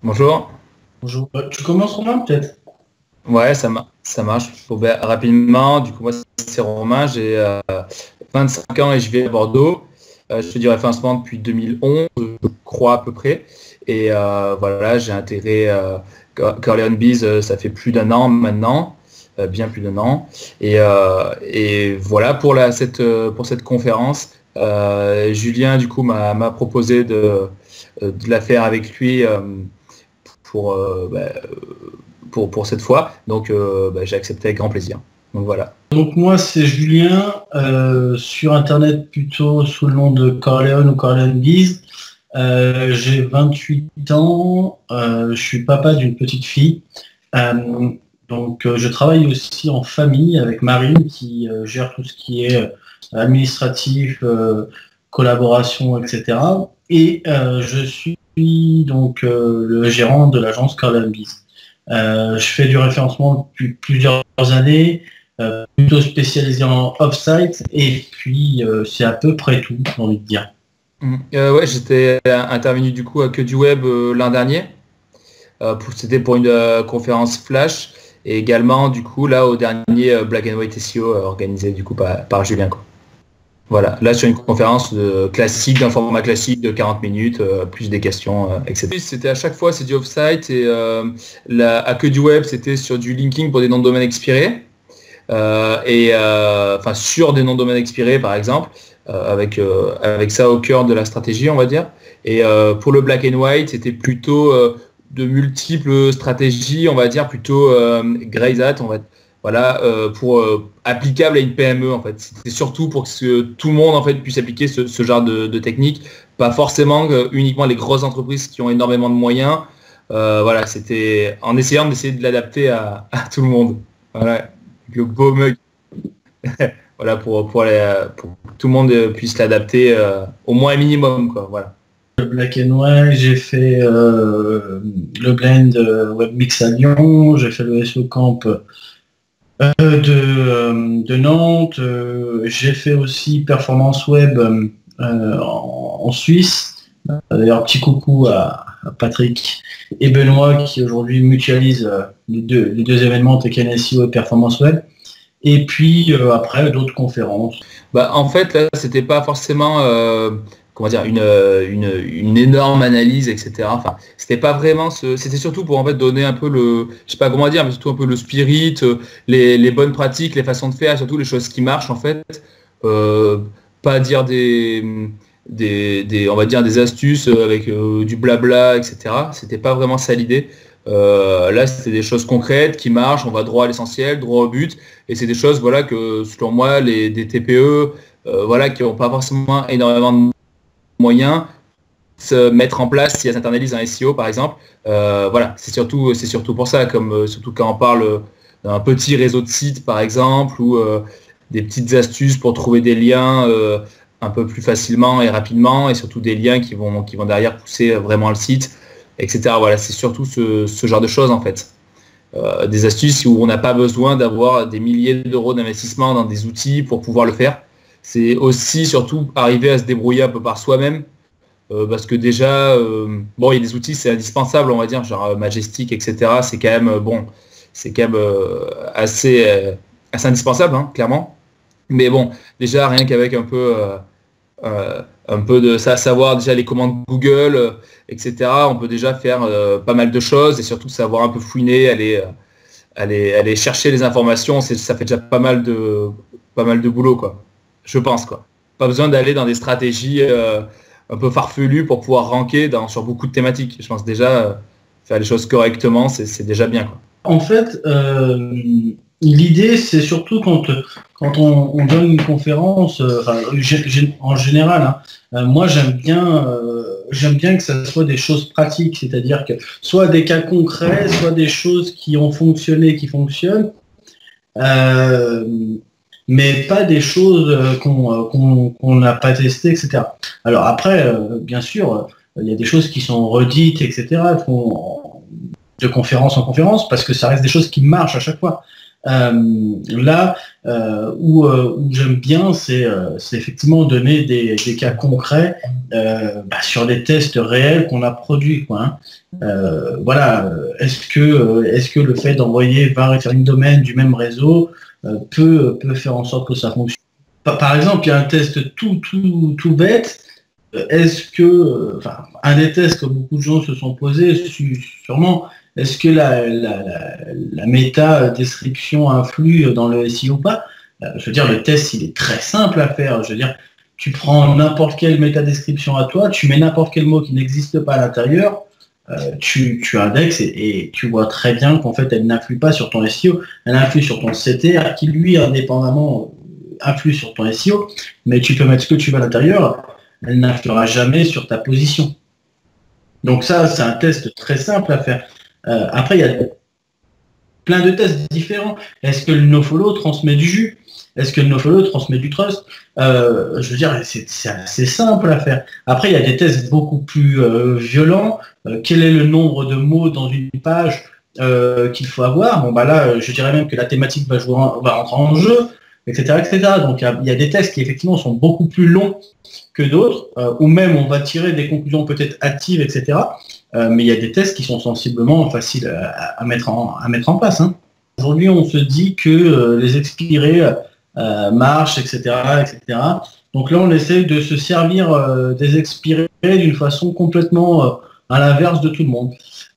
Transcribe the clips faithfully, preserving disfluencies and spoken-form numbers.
Bonjour. Bonjour. Euh, Tu commences Romain peut-être? Ouais, ça, ma- ça marche. Bon, ben, rapidement, du coup, moi, c'est Romain, j'ai euh, vingt-cinq ans et je vis à Bordeaux. Euh, je fais du référencement depuis deux mille onze, je crois à peu près. Et euh, voilà, j'ai intégré euh, Co- Corleone Biz, euh, ça fait plus d'un an maintenant, euh, bien plus d'un an. Et, euh, et voilà pour, la, cette, euh, pour cette conférence. Euh, Julien, du coup, m'a m'a proposé de, euh, de la faire avec lui euh, pour, euh, bah, pour, pour cette fois. Donc euh, bah, j'ai accepté avec grand plaisir. Donc voilà. Donc moi c'est Julien, euh, sur internet plutôt sous le nom de Corleone ou Corleone Biz. Euh, j'ai vingt-huit ans, euh, je suis papa d'une petite fille. Euh, donc euh, je travaille aussi en famille avec Marine qui euh, gère tout ce qui est euh, administratif, euh, collaboration, et cetera. Et euh, je suis donc euh, le gérant de l'agence Corleone Biz. Euh, je fais du référencement depuis plusieurs années, euh, plutôt spécialisé en off-site, et puis euh, c'est à peu près tout, j'ai envie de dire. Mm. Euh, ouais, j'étais intervenu du coup à Que du Web euh, l'an dernier. Euh, pour- C'était pour une euh, conférence flash et également du coup là au dernier euh, Black and White S E O euh, organisé du coup par, par Julien, quoi. Voilà, là sur une conférence de, classique, d'un format classique de quarante minutes, euh, plus des questions, euh, et cetera. C'était à chaque fois c'est du off-site et euh, la- à Que du Web c'était sur du linking pour des noms de domaine expirés. Euh, et euh, enfin sur des noms de domaine expirés par exemple, euh, avec, euh, avec ça au cœur de la stratégie on va dire. Et euh, pour le black and white c'était plutôt euh, de multiples stratégies on va dire, plutôt euh, grey hat on va voilà, euh, pour euh, applicable à une P M E en fait. C'était surtout pour que tout le monde en fait puisse appliquer ce, ce genre de, de technique, pas forcément euh, uniquement les grosses entreprises qui ont énormément de moyens. Euh, voilà, c'était en essayant d'essayer de l'adapter à, à tout le monde. Voilà, le beau mug. Voilà, pour, pour, les- pour que tout le monde euh, puisse l'adapter euh, au moins un minimum, quoi. Voilà. Le Black and White, j'ai fait euh, le blend euh, WebMix à Lyon, j'ai fait le S E O Camp euh, de, euh, de Nantes, euh, j'ai fait aussi Performance Web euh, en, en Suisse. Euh, D'ailleurs, petit coucou à, à Patrick et Benoît qui aujourd'hui mutualisent euh, les, deux, les deux événements Teken S E O et Performance Web. Et puis euh, après, d'autres conférences. Bah, en fait, là, c'était pas forcément euh, comment dire, une, euh, une, une énorme analyse, et cetera. Enfin, c'était pas vraiment ce. C'était surtout pour en fait donner un peu le. Je sais pas comment dire, mais surtout un peu le spirit, euh, les, les bonnes pratiques, les façons de faire, surtout les choses qui marchent en fait. Euh, Pas dire des, des, des, on va dire des astuces avec euh, du blabla, et cetera. C'était pas vraiment ça l'idée. Euh, là, c'était des choses concrètes qui marchent, on va droit à l'essentiel, droit au but. Et c'est des choses voilà, que, selon moi, les, des T P E euh, voilà, qui n'ont pas forcément énormément de moyens, se mettre en place si elles internalisent un S E O, par exemple. Euh, voilà, c'est surtout, c'est surtout pour ça, comme euh, surtout quand on parle d'un petit réseau de sites, par exemple, ou euh, des petites astuces pour trouver des liens euh, un peu plus facilement et rapidement, et surtout des liens qui vont, qui vont derrière pousser vraiment le site, et cetera. Voilà, c'est surtout ce, ce genre de choses, en fait. Euh, des astuces où on n'a pas besoin d'avoir des milliers d'euros d'investissement dans des outils pour pouvoir le faire. C'est aussi surtout arriver à se débrouiller un peu par soi-même, euh, parce que déjà, euh, bon, il y a des outils, c'est indispensable, on va dire, genre euh, Majestic, et cetera. C'est quand même, euh, bon, c'est quand même euh, assez, euh, assez indispensable, hein, clairement. Mais bon, déjà, rien qu'avec un peu, euh, euh, un peu de ça, savoir déjà les commandes Google, euh, et cetera, on peut déjà faire euh, pas mal de choses et surtout savoir un peu fouiner, aller, euh, aller, aller chercher les informations, c'est, ça fait déjà pas mal de, pas mal de boulot, quoi. Je pense, quoi. Pas besoin d'aller dans des stratégies euh, un peu farfelues pour pouvoir ranker dans, sur beaucoup de thématiques. Je pense déjà euh, faire les choses correctement, c'est, c'est déjà bien, quoi. En fait, euh, l'idée, c'est surtout quand, quand on, on donne une conférence, euh, enfin, gé- gé- en général, hein, euh, moi j'aime bien, euh, j'aime bien que ça soit des choses pratiques, c'est-à-dire que soit des cas concrets, soit des choses qui ont fonctionné, qui fonctionnent, euh, mais pas des choses euh, qu'on euh, qu'on- qu'on n'a pas testées, et cetera. Alors après, euh, bien sûr, euh, il y a des choses qui sont redites, et cetera qu'on- de conférence en conférence, parce que ça reste des choses qui marchent à chaque fois. Euh, là euh, où, euh, où j'aime bien, c'est euh, effectivement donner des, des cas concrets euh, bah, sur des tests réels qu'on a produits, quoi, hein. Euh, voilà, est-ce que, euh, est-ce que le fait d'envoyer vingt référents domaines du même réseau euh, peut, peut faire en sorte que ça fonctionne? Par, par exemple, il y a un test tout, tout, tout bête. Est-ce que, euh, enfin, un des tests que beaucoup de gens se sont posés, sûrement, est-ce que la, la, la, la méta-description influe dans le S E O ou pas? Je veux dire, le test, il est très simple à faire. Je veux dire, tu prends n'importe quelle méta-description à toi, tu mets n'importe quel mot qui n'existe pas à l'intérieur, euh, tu, tu indexes et, et tu vois très bien qu'en fait, elle n'influe pas sur ton S E O, elle influe sur ton C T R qui, lui, indépendamment, influe sur ton S E O, mais tu peux mettre ce que tu veux à l'intérieur, elle n'influera jamais sur ta position. Donc ça, c'est un test très simple à faire. Euh, après, il y a plein de tests différents. Est-ce que le nofollow transmet du jus? Est-ce que le nofollow transmet du trust? euh, Je veux dire, c'est assez simple à faire. Après, il y a des tests beaucoup plus euh, violents. Euh, quel est le nombre de mots dans une page euh, qu'il faut avoir? Bon, bah là, je dirais même que la thématique va, jouer en, va rentrer en jeu, et cetera, et cetera. Donc, il y, a, il y a des tests qui, effectivement, sont beaucoup plus longs que d'autres, euh, ou même on va tirer des conclusions peut-être hâtives, et cetera. Euh, mais il y a des tests qui sont sensiblement faciles à, à, mettre, en, à mettre en place, hein. Aujourd'hui, on se dit que euh, les expirés euh, marchent, et cetera, et cetera. Donc là, on essaie de se servir euh, des expirés d'une façon complètement euh, à l'inverse de tout le monde.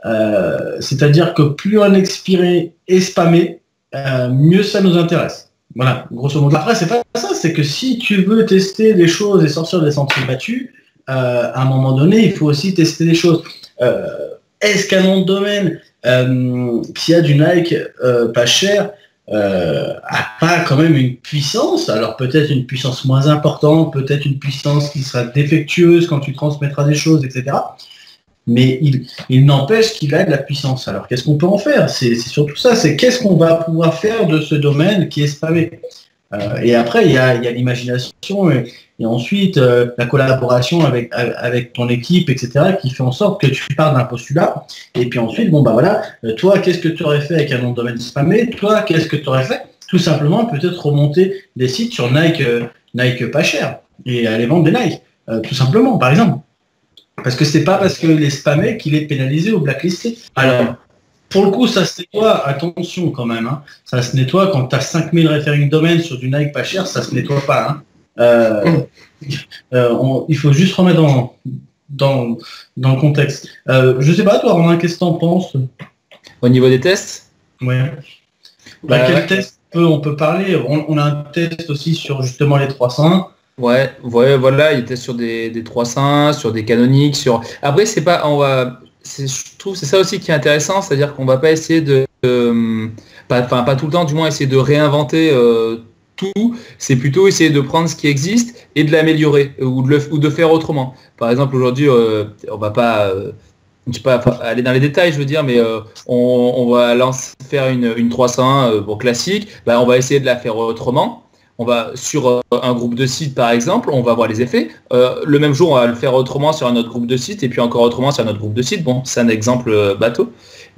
Euh, C'est-à-dire que plus un expiré est spammé, euh, mieux ça nous intéresse. Voilà, grosso modo. Après, c'est pas ça, c'est que si tu veux tester des choses et sortir des sentiers battus, euh, à un moment donné, il faut aussi tester des choses. Euh, Est-ce qu'un nom de domaine euh, qui a du Nike euh, pas cher euh, a pas quand même une puissance? Alors peut-être une puissance moins importante, peut-être une puissance qui sera défectueuse quand tu transmettras des choses, et cetera. Mais il, il n'empêche qu'il a de la puissance. Alors qu'est-ce qu'on peut en faire? C'est surtout ça, c'est qu'est-ce qu'on va pouvoir faire de ce domaine qui est spammé. Euh, et après, il y a, il y a l'imagination et, et ensuite euh, la collaboration avec, avec ton équipe, et cetera, qui fait en sorte que tu pars d'un postulat. Et puis ensuite, bon bah voilà, euh, toi, qu'est-ce que tu aurais fait avec un nom de domaine spammé? Toi, qu'est-ce que tu aurais fait? Tout simplement, peut-être remonter des sites sur Nike, euh, Nike pas cher et aller vendre des Nike, euh, tout simplement, par exemple. Parce que c'est pas parce qu'il est spammé qu'il est pénalisé ou blacklisté. Alors, pour le coup, ça se nettoie, attention quand même, hein. Ça se nettoie quand tu as cinq mille référents domaines sur du Nike pas cher, ça se nettoie pas, hein. Euh, euh, on, il faut juste remettre dans, dans, dans le contexte. Euh, je sais pas, toi, Romain, qu'est-ce que tu en penses? Au niveau des tests? Ouais. Bah, bah, quel ouais. test on peut, on peut parler? on, on a un test aussi sur justement les trois cent un. Ouais, ouais, voilà, il était sur des, des trois cent un, sur des canoniques, sur. Après, c'est pas, on va, je trouve, c'est ça aussi qui est intéressant, c'est-à-dire qu'on va pas essayer de, euh, pas, enfin pas tout le temps, du moins essayer de réinventer euh, tout. C'est plutôt essayer de prendre ce qui existe et de l'améliorer ou de le, ou de faire autrement. Par exemple, aujourd'hui, euh, on va pas, euh, je sais pas aller dans les détails, je veux dire, mais euh, on, on va lancer, faire une, une trois cent un euh, bon, classique. Bah, on va essayer de la faire autrement. On va sur euh, un groupe de sites par exemple, on va voir les effets. Euh, le même jour, on va le faire autrement sur un autre groupe de sites et puis encore autrement sur un autre groupe de sites. Bon, c'est un exemple euh, bateau.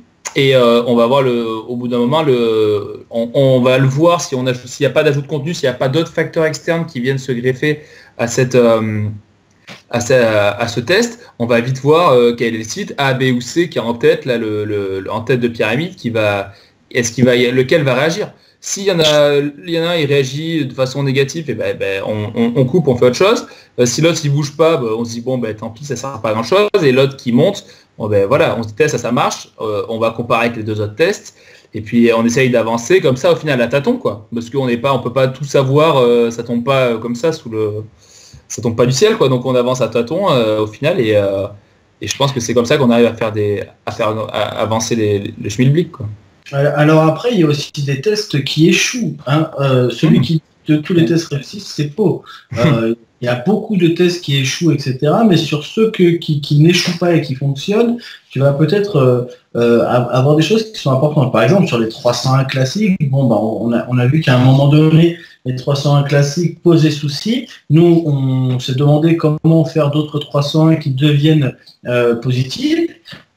Et euh, on va voir le, au bout d'un moment, le, on, on va le voir si on a, s'il n'y a pas d'ajout de contenu, s'il n'y a pas d'autres facteurs externes qui viennent se greffer à cette, euh, à, ce, à ce test. On va vite voir euh, quel est le site A, B ou C qui est en tête, là, le, le, en tête de pyramide, qui va, est-ce qu'il va, lequel va réagir. S'il y en a, il y en a un, il réagit de façon négative, et ben, ben on, on, on coupe, on fait autre chose. Euh, si l'autre il bouge pas, ben, on se dit bon ben tant pis, ça sert à pas grand chose. Et l'autre qui monte, bon, ben voilà, on se teste, ça, ça marche. Euh, on va comparer avec les deux autres tests, et puis on essaye d'avancer comme ça au final à tâtons quoi, parce qu'on n'est pas, on peut pas tout savoir, euh, ça tombe pas euh, comme ça sous le, ça tombe pas du ciel quoi. Donc on avance à tâtons euh, au final et, euh, et je pense que c'est comme ça qu'on arrive à faire des, à faire à avancer les, les, les schmilblick quoi. Alors après, il y a aussi des tests qui échouent, hein. Euh, celui qui de tous les tests réussissent, c'est faux. Euh, il y a beaucoup de tests qui échouent, et cetera. Mais sur ceux que, qui, qui n'échouent pas et qui fonctionnent, tu vas peut-être euh, euh, avoir des choses qui sont importantes. Par exemple, sur les trois cent un classiques, bon, bah, on, a, on a vu qu'à un moment donné, les trois cent un classiques posaient souci. Nous, on s'est demandé comment faire d'autres trois cent un qui deviennent euh, positifs.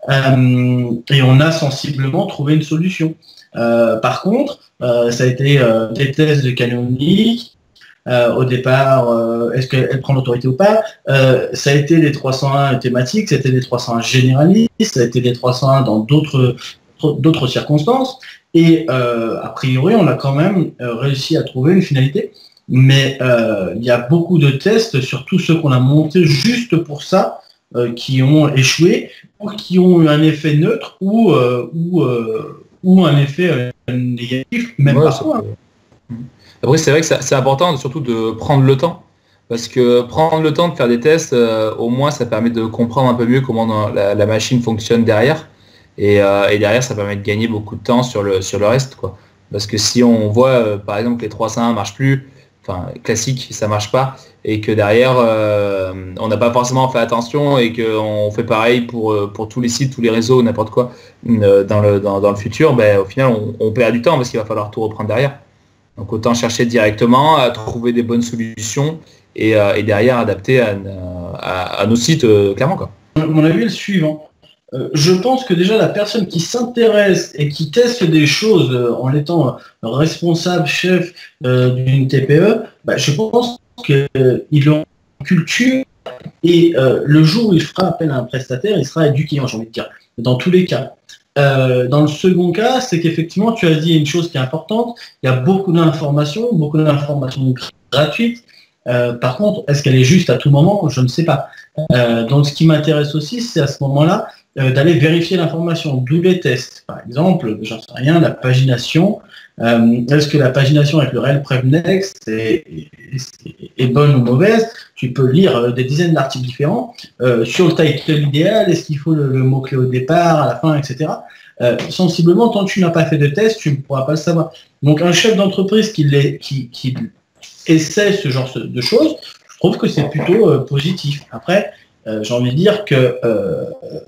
euh, et on a sensiblement trouvé une solution. Euh, par contre, euh, ça a été euh, des tests de canonique. Euh, au départ, euh, est-ce qu'elle prend l'autorité ou pas? euh, Ça a été des trois cent un thématiques, ça a été des trois cent un généralistes, ça a été des trois cent un dans d'autres d'autres circonstances. Et euh, a priori, on a quand même euh, réussi à trouver une finalité. Mais euh, il y a beaucoup de tests, surtout ceux qu'on a montés juste pour ça, euh, qui ont échoué ou qui ont eu un effet neutre ou, euh, ou, euh, ou un effet euh, négatif, même ouais, parfois. Peut... Après, c'est vrai que c'est important surtout de prendre le temps. Parce que prendre le temps de faire des tests, euh, au moins, ça permet de comprendre un peu mieux comment la, la machine fonctionne derrière. Et, euh, et derrière, ça permet de gagner beaucoup de temps sur le, sur le reste, quoi. Parce que si on voit, euh, par exemple, que les trois cent un ne marchent plus, enfin, classique, ça marche pas, et que derrière, euh, on n'a pas forcément fait attention, et qu'on fait pareil pour, pour tous les sites, tous les réseaux, n'importe quoi, euh, dans, le, dans, dans le futur, ben, au final, on, on perd du temps, parce qu'il va falloir tout reprendre derrière. Donc autant chercher directement à trouver des bonnes solutions, et, euh, et derrière adapter à, à, à nos sites, euh, clairement, quoi. Mon avis est le suivant. Euh, je pense que déjà la personne qui s'intéresse et qui teste des choses euh, en étant responsable, chef euh, d'une T P E, bah, je pense qu'il euh, a une culture et euh, le jour où il fera appel à un prestataire, il sera éduqué, j'ai envie de dire, dans tous les cas. Euh, dans le second cas, c'est qu'effectivement, tu as dit une chose qui est importante, il y a beaucoup d'informations, beaucoup d'informations gratuites. Euh, par contre, est-ce qu'elle est juste à tout moment? Je ne sais pas. Euh, donc ce qui m'intéresse aussi, c'est à ce moment-là euh, d'aller vérifier l'information, d'où les tests. Par exemple, j'en sais rien, la pagination. Euh, est-ce que la pagination avec le rel prevnext est, est, est bonne ou mauvaise? Tu peux lire des dizaines d'articles différents. Euh, sur le title idéal, est-ce qu'il faut le, le mot-clé au départ, à la fin, et cetera. Euh, sensiblement, tant que tu n'as pas fait de test, tu ne pourras pas le savoir. Donc un chef d'entreprise qui, les, qui, qui essaie ce genre de choses, je trouve que c'est plutôt euh, positif. Après, euh, j'ai envie de dire que euh,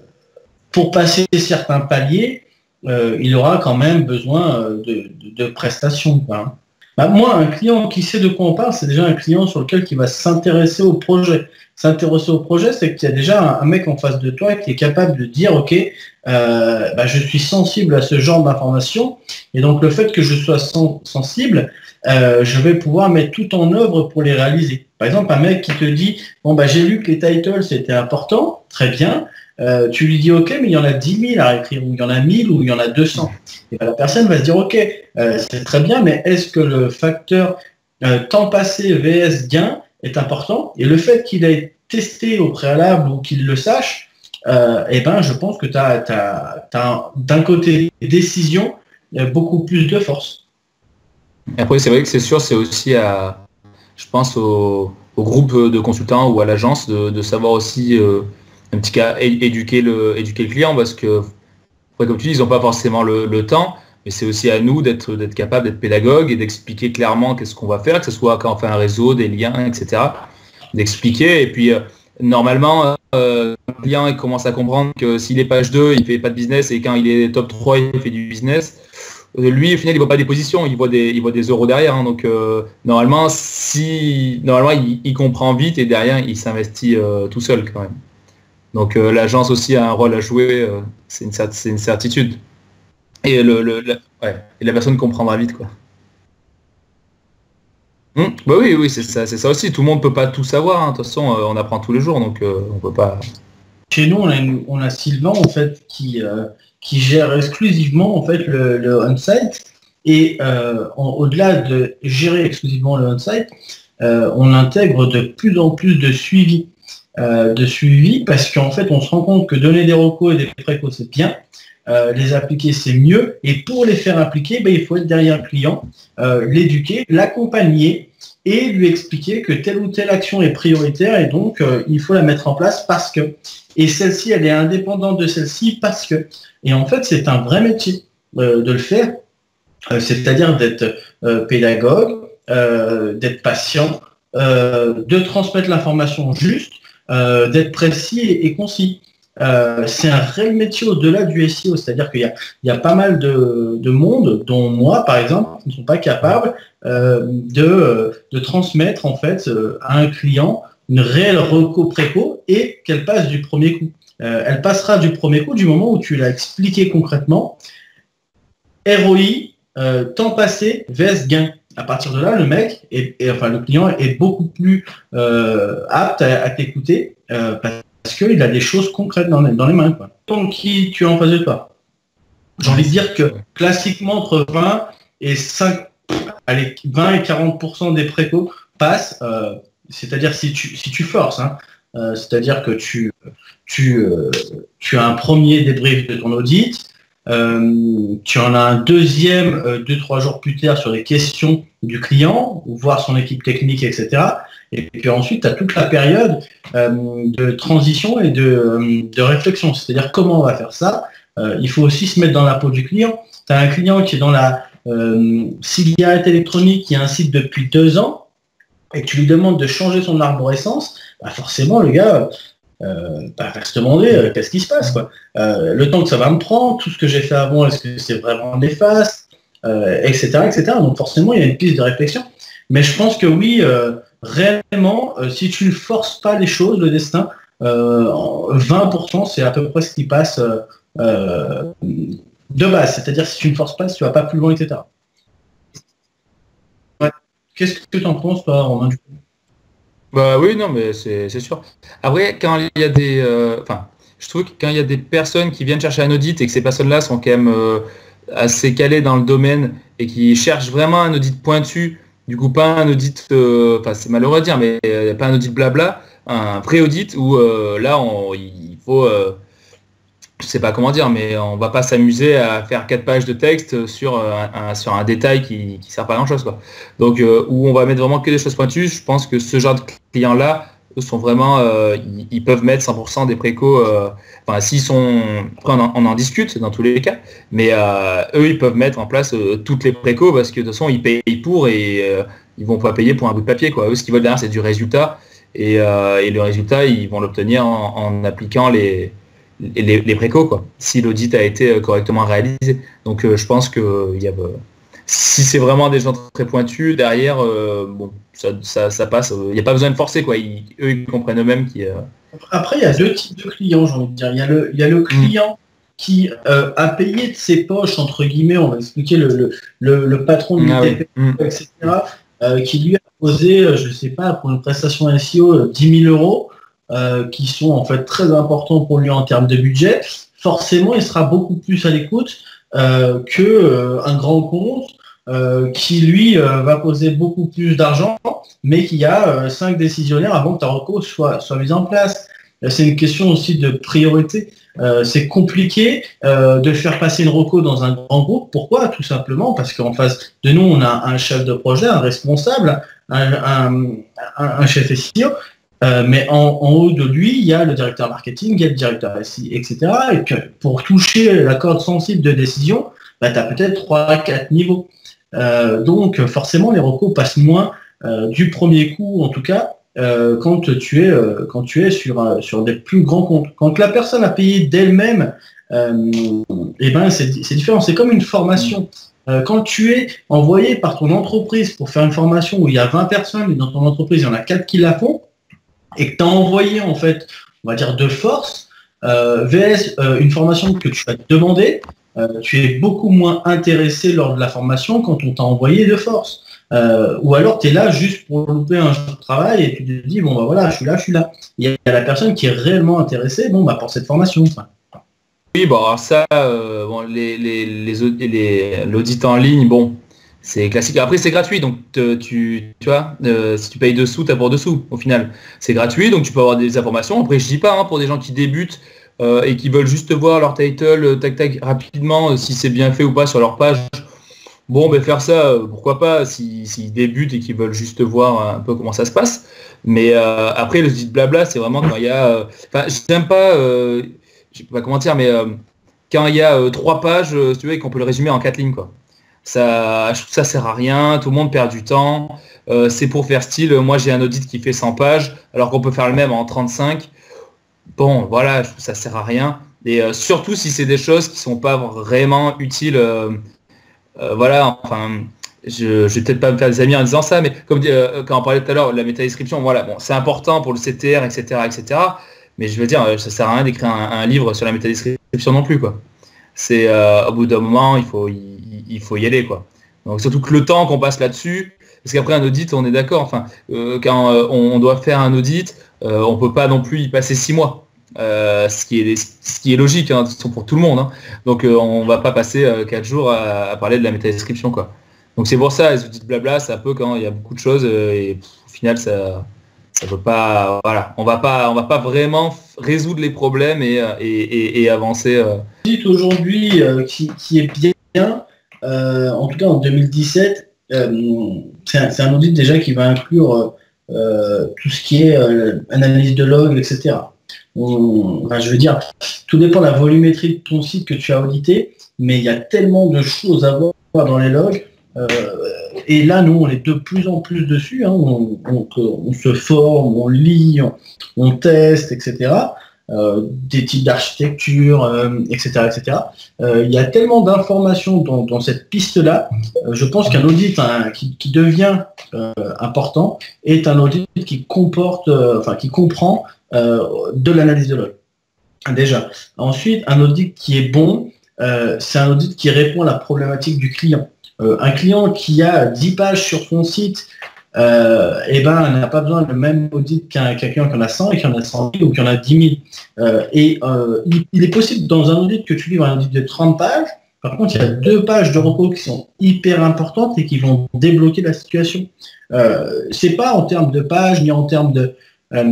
pour passer certains paliers, euh, il aura quand même besoin de, de, de prestations, quoi. Bah, moi, un client qui sait de quoi on parle, c'est déjà un client sur lequel il va s'intéresser au projet. S'intéresser au projet, c'est qu'il y a déjà un, un mec en face de toi qui est capable de dire, ok, euh, bah, je suis sensible à ce genre d'informations, et donc le fait que je sois sen- sensible, euh, je vais pouvoir mettre tout en œuvre pour les réaliser. Par exemple, un mec qui te dit, bon bah j'ai lu que les titles c'était important, très bien. Euh, tu lui dis ok, mais il y en a dix mille à écrire, ou il y en a mille, ou il y en a deux cents. Et ben, la personne va se dire ok, euh, c'est très bien, mais est-ce que le facteur euh, temps passé vs gain est important? Et le fait qu'il ait testé au préalable ou qu'il le sache, euh, et ben je pense que tu as d'un côté décision, il y a beaucoup plus de force. Après, c'est vrai que c'est sûr, c'est aussi à, je pense, au, au groupe de consultants ou à l'agence de, de savoir aussi, euh, un petit cas, éduquer le, éduquer le client, parce que, après, comme tu dis, ils n'ont pas forcément le, le temps, mais c'est aussi à nous d'être d'être capable d'être pédagogue et d'expliquer clairement qu'est-ce qu'on va faire, que ce soit quand on fait un réseau, des liens, et cetera. D'expliquer, et puis, euh, normalement, euh, le client il commence à comprendre que s'il est page deux, il fait pas de business, et quand il est top trois, il fait du business. Lui, au final, il voit pas des positions, il voit des, il voit des euros derrière. Hein, donc, euh, normalement, si, normalement, il, il comprend vite et derrière, il s'investit euh, tout seul quand même. Donc, euh, l'agence aussi a un rôle à jouer. Euh, c'est une, c'est une certitude. Et le, le la, ouais, et la personne comprendra vite, quoi. Hum, bah oui, oui, c'est ça, c'est ça aussi. Tout le monde peut pas tout savoir. Hein. De toute façon, euh, on apprend tous les jours, donc euh, on peut pas. Chez nous, on a, une, on a Sylvain en fait qui euh, qui gère exclusivement en fait le, le on-site, et euh, en, au-delà de gérer exclusivement le on-site, euh, on intègre de plus en plus de suivi, euh, de suivi parce qu'en fait on se rend compte que donner des recos et des précaux c'est bien, euh, les appliquer c'est mieux, et pour les faire appliquer, ben, il faut être derrière le client, euh, l'éduquer, l'accompagner et lui expliquer que telle ou telle action est prioritaire, et donc euh, il faut la mettre en place parce que, et celle-ci elle est indépendante de celle-ci parce que. Et en fait, c'est un vrai métier euh, de le faire, euh, c'est-à-dire d'être euh, pédagogue, euh, d'être patient, euh, de transmettre l'information juste, euh, d'être précis et, et concis. Euh, c'est un réel métier au-delà du S E O, c'est-à-dire qu'il y a, il y a pas mal de, de monde, dont moi par exemple, qui ne sont pas capables euh, de, de transmettre en fait euh, à un client une réelle reco préco et qu'elle passe du premier coup. euh, elle passera du premier coup du moment où tu l'as expliqué concrètement. R O I, euh, temps passé, V S gain. À partir de là, le mec, est, et, enfin le client est beaucoup plus euh, apte à, à t'écouter euh, parce qu'il a des choses concrètes dans les, dans les mains. Quoi. Donc, qui tu as en face de toi? J'ai envie de dire que classiquement, entre vingt et cinq, allez, vingt et quarante pour cent des précaux passent, euh, c'est-à-dire si tu, si tu forces, hein, euh, c'est-à-dire que tu, tu, euh, tu as un premier débrief de ton audit, Euh, tu en as un deuxième euh, deux, trois jours plus tard sur les questions du client, ou voir son équipe technique, et cetera. Et puis ensuite, tu as toute la période euh, de transition et de, euh, de réflexion. C'est-à-dire comment on va faire ça. Euh, il faut aussi se mettre dans la peau du client. Tu as un client qui est dans la euh, cigarette électronique, qui a un site depuis deux ans, et tu lui demandes de changer son arborescence, bah forcément, le gars... Euh, bah, va se demander euh, qu'est-ce qui se passe, quoi. Euh, le temps que ça va me prendre, tout ce que j'ai fait avant, est-ce que c'est vraiment néfaste, euh, et cetera, et cetera. Donc forcément, il y a une piste de réflexion. Mais je pense que oui, euh, réellement, euh, si tu ne forces pas les choses, le destin, euh, vingt pour cent, c'est à peu près ce qui passe euh, euh, de base. C'est-à-dire si tu ne forces pas, si tu vas pas plus loin, et cetera. Ouais. Qu'est-ce que tu en penses, toi, Romain, du coup? Bah oui, non, mais c'est c'est sûr. Après, quand il y a des... euh, Enfin, je trouve que quand il y a des personnes qui viennent chercher un audit et que ces personnes-là sont quand même euh, assez calées dans le domaine et qui cherchent vraiment un audit pointu, du coup pas un audit, euh, enfin c'est malheureux à dire, mais euh, pas un audit blabla, un pré-audit où euh, là, on, il faut... euh, je sais pas comment dire, mais on va pas s'amuser à faire quatre pages de texte sur un, un- sur un détail qui, qui sert pas à grand chose, quoi. Donc euh, où on va mettre vraiment que des choses pointues, je pense que ce genre de clients-là, eux, sont vraiment, euh, ils, ils peuvent mettre cent pour cent des précos, euh, enfin s'ils sont, après on en, on en discute dans tous les cas, mais euh, eux ils peuvent mettre en place euh, toutes les précos parce que de toute façon ils payent pour et euh, ils vont pas payer pour un bout de papier, quoi. Eux ce qu'ils veulent derrière c'est du résultat et, euh, et le résultat ils vont l'obtenir en, en appliquant les les, les précos, quoi, si l'audit a été correctement réalisé. Donc euh, je pense que il y a, euh, si c'est vraiment des gens très pointus, derrière, euh, bon, ça, ça, ça passe. Il n'y a pas besoin de forcer, quoi. Ils, eux, ils comprennent eux-mêmes qui. Euh... Après, il y a deux types de clients, j'ai envie de dire. Il y a le, il y a le client qui euh, a payé de ses poches, entre guillemets, on va expliquer le, le, le, le patron de Ah l'I T P, oui. et cetera, euh, qui lui a posé, je ne sais pas, pour une prestation S E O, dix mille euros, euh, qui sont en fait très importants pour lui en termes de budget. Forcément, il sera beaucoup plus à l'écoute euh, qu'un euh, grand compte euh, qui, lui, euh, va poser beaucoup plus d'argent, mais qui a euh, cinq décisionnaires avant que ta reco soit, soit mise en place. C'est une question aussi de priorité. Euh, c'est compliqué euh, de faire passer une reco dans un grand groupe. Pourquoi? Tout simplement parce qu'en face de nous, on a un chef de projet, un responsable, un, un, un chef S E O, euh, mais en, en haut de lui, il y a le directeur marketing, il y a le directeur S I, et cetera. Et que pour toucher la corde sensible de décision, bah, tu as peut-être trois à quatre niveaux. Euh, donc forcément, les recos passent moins euh, du premier coup, en tout cas, Euh, quand tu es euh, quand tu es sur euh, sur des plus grands comptes. Quand la personne a payé d'elle-même, euh, et ben c'est c'est différent. C'est comme une formation. Euh, quand tu es envoyé par ton entreprise pour faire une formation où il y a vingt personnes et dans ton entreprise il y en a quatre qui la font et que tu as envoyé en fait, on va dire de force, euh, V S euh, une formation que tu as demandé, euh, tu es beaucoup moins intéressé lors de la formation quand on t'a envoyé de force. Euh, ou alors tu es là juste pour louper un jour de travail et tu te dis bon bah voilà je suis là, je suis là. Il y a la personne qui est réellement intéressée bon bah pour cette formation. Enfin. Oui, bon alors ça, euh, bon, les, les, les, aud- les- l'audit en ligne, bon, c'est classique. Après c'est gratuit, donc te- tu, tu vois, euh, si tu payes dessous, t'as pour dessous au final. C'est gratuit, donc tu peux avoir des informations. Après je dis pas hein, pour des gens qui débutent euh, et qui veulent juste voir leur title, euh, tac tac rapidement, euh, si c'est bien fait ou pas sur leur page. Bon, ben faire ça, euh, pourquoi pas, s'ils s'ils débutent et qu'ils veulent juste voir un peu comment ça se passe. Mais euh, après, le dit blabla, c'est vraiment quand il y a... euh, Enfin, j'aime pas, euh, je sais pas comment dire, mais euh, quand il y a euh, trois pages, euh, si tu veux, et qu'on peut le résumer en quatre lignes, quoi. Ça, je trouve que ça sert à rien, tout le monde perd du temps. Euh, c'est pour faire style, moi j'ai un audit qui fait cent pages, alors qu'on peut faire le même en trente-cinq. Bon, voilà, je trouve que ça sert à rien. Et euh, surtout si c'est des choses qui sont pas vraiment utiles... euh, euh, voilà, enfin, je, je vais peut-être pas me faire des amis en disant ça, mais comme euh, quand on parlait tout à l'heure, la métadescription, voilà, bon, c'est important pour le C T R, et cetera, et cetera. mais je veux dire, ça sert à rien d'écrire un, un livre sur la métadescription non plus, quoi. C'est euh, au bout d'un moment, il faut, il, il faut y aller, quoi. Donc surtout que le temps qu'on passe là-dessus, parce qu'après un audit, on est d'accord. Enfin, euh, quand euh, on doit faire un audit, euh, on peut pas non plus y passer six mois, euh, ce qui est ce qui est logique, hein, pour tout le monde. Hein. Donc euh, on va pas passer euh, quatre jours à, à parler de la métadescription, quoi. Donc c'est pour ça, les outils de blabla, ça peut quand il y a beaucoup de choses euh, et pff, au final ça. Ça peut pas, voilà, on va pas, on va pas vraiment résoudre les problèmes et, et, et, et avancer. Euh. Aujourd'hui, euh, qui, qui est bien, euh, en tout cas en deux mille dix-sept, euh, c'est un, c'est un audit déjà qui va inclure euh, tout ce qui est euh, analyse de log, et cetera. On, enfin, je veux dire, tout dépend de la volumétrie de ton site que tu as audité, mais il y a tellement de choses à voir dans les logs. Euh, et là, nous, on est de plus en plus dessus. Hein. On, on, on se forme, on lit, on, on teste, et cetera. Euh, des types d'architecture, euh, et cetera, et cetera. Euh, il y a tellement d'informations dans, dans cette piste-là. Euh, je pense qu'un audit hein, qui, qui devient euh, important est un audit qui comporte, euh, enfin qui comprend euh, de l'analyse de log. Déjà. Ensuite, un audit qui est bon, euh, c'est un audit qui répond à la problématique du client. Euh, un client qui a dix pages sur son site, euh, eh ben, n'a pas besoin de même audit qu'un quelqu'un qui en a cent et qui en a cent mille ou qui en a dix mille. Euh, et euh, il, il est possible dans un audit que tu livres un audit de trente pages. Par contre, il y a deux pages de repos qui sont hyper importantes et qui vont débloquer la situation. Euh, c'est pas en termes de pages ni en termes de, euh,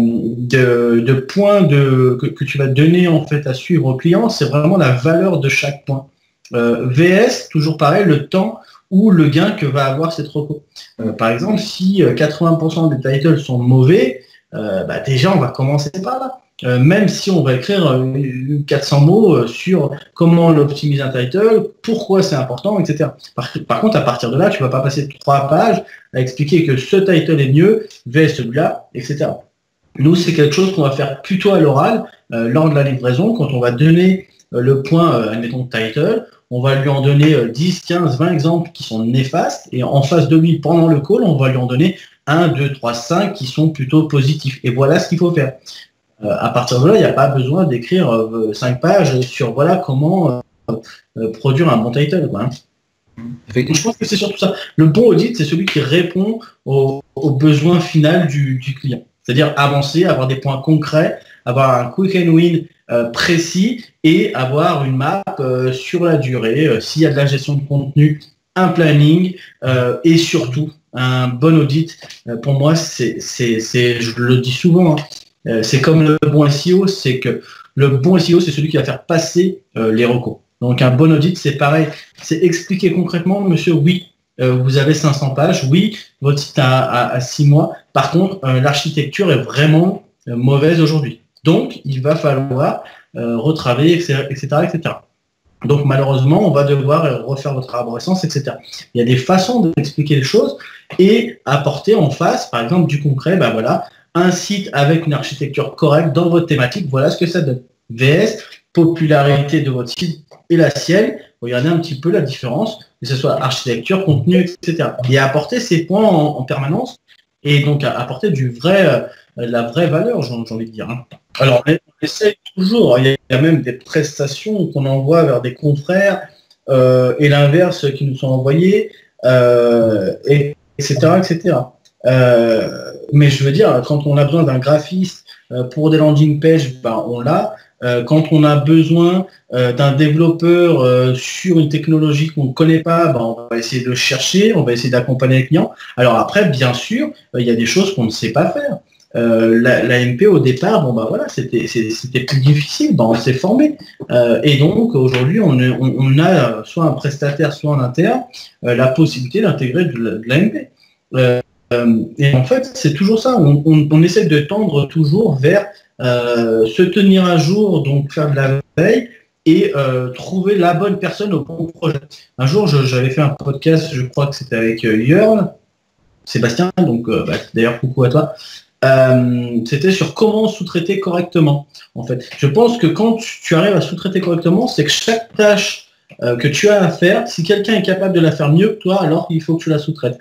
de, de points de, que, que tu vas donner en fait à suivre au client, c'est vraiment la valeur de chaque point. Euh, V S, toujours pareil, le temps ou le gain que va avoir cette reco. Euh, par exemple, si euh, quatre-vingts pour cent des titles sont mauvais, euh, bah déjà on va commencer par là. Euh, même si on va écrire euh, quatre cents mots euh, sur comment on optimise un title, pourquoi c'est important, et cetera. Par, par contre, à partir de là, tu vas pas passer trois pages à expliquer que ce title est mieux, V S celui-là, et cetera. Nous, c'est quelque chose qu'on va faire plutôt à l'oral, euh, lors de la livraison, quand on va donner euh, le point, euh, admettons, title, on va lui en donner dix, quinze, vingt exemples qui sont néfastes, et en face de lui, pendant le call, on va lui en donner un, deux, trois, cinq qui sont plutôt positifs. Et voilà ce qu'il faut faire. Euh, à partir de là, il n'y a pas besoin d'écrire euh, cinq pages sur voilà comment euh, euh, produire un bon title. Quoi, hein. Je pense que c'est surtout ça. Le bon audit, c'est celui qui répond aux, aux besoins finaux du, du client. C'est-à-dire avancer, avoir des points concrets, avoir un quick and win euh, précis et avoir une map euh, sur la durée, euh, s'il y a de la gestion de contenu, un planning euh, et surtout un bon audit. Euh, pour moi, c'est, c'est, c'est, je le dis souvent, hein, euh, c'est comme le bon S E O, c'est que le bon S E O, c'est celui qui va faire passer euh, les recos. Donc un bon audit, c'est pareil, c'est expliquer concrètement, monsieur, oui, euh, vous avez cinq cents pages, oui, votre site a, a, a six mois, par contre, euh, l'architecture est vraiment euh, mauvaise aujourd'hui. Donc, il va falloir euh, retravailler, et cetera, et cetera, et cetera. Donc, malheureusement, on va devoir refaire votre arborescence, et cetera. Il y a des façons d'expliquer les choses et apporter en face, par exemple, du concret, ben voilà, un site avec une architecture correcte dans votre thématique, voilà ce que ça donne. V S, popularité de votre site et la sienne, regardez un petit peu la différence, que ce soit architecture, contenu, et cetera. Et apporter ces points en, en permanence et donc apporter du vrai, euh, la vraie valeur, j'ai envie de dire. Hein. Alors, on essaye toujours, il y a même des prestations qu'on envoie vers des confrères euh, et l'inverse qui nous sont envoyés, euh, et, etc. et cetera. Euh, mais je veux dire, quand on a besoin d'un graphiste euh, pour des landing pages, ben, on l'a. Euh, quand on a besoin euh, d'un développeur euh, sur une technologie qu'on ne connaît pas, ben, on va essayer de le chercher, on va essayer d'accompagner les clients. Alors après, bien sûr, euh, il y a des choses qu'on ne sait pas faire. Euh, la, la M P au départ, bon bah voilà, c'était c'était plus difficile, ben, on s'est formé. Euh, et donc aujourd'hui, on, on, on a soit un prestataire, soit en interne, euh, la possibilité d'intégrer de, de la M P. Euh, et en fait, c'est toujours ça. On, on, on essaie de tendre toujours vers Euh, se tenir à jour, donc faire de la veille et euh, trouver la bonne personne au bon projet. Un jour, j'avais fait un podcast, je crois que c'était avec euh, Jörn, Sébastien, donc euh, bah, d'ailleurs coucou à toi. Euh, c'était sur comment sous-traiter correctement. En fait, je pense que quand tu arrives à sous-traiter correctement, c'est que chaque tâche euh, que tu as à faire, si quelqu'un est capable de la faire mieux que toi, alors il faut que tu la sous-traites.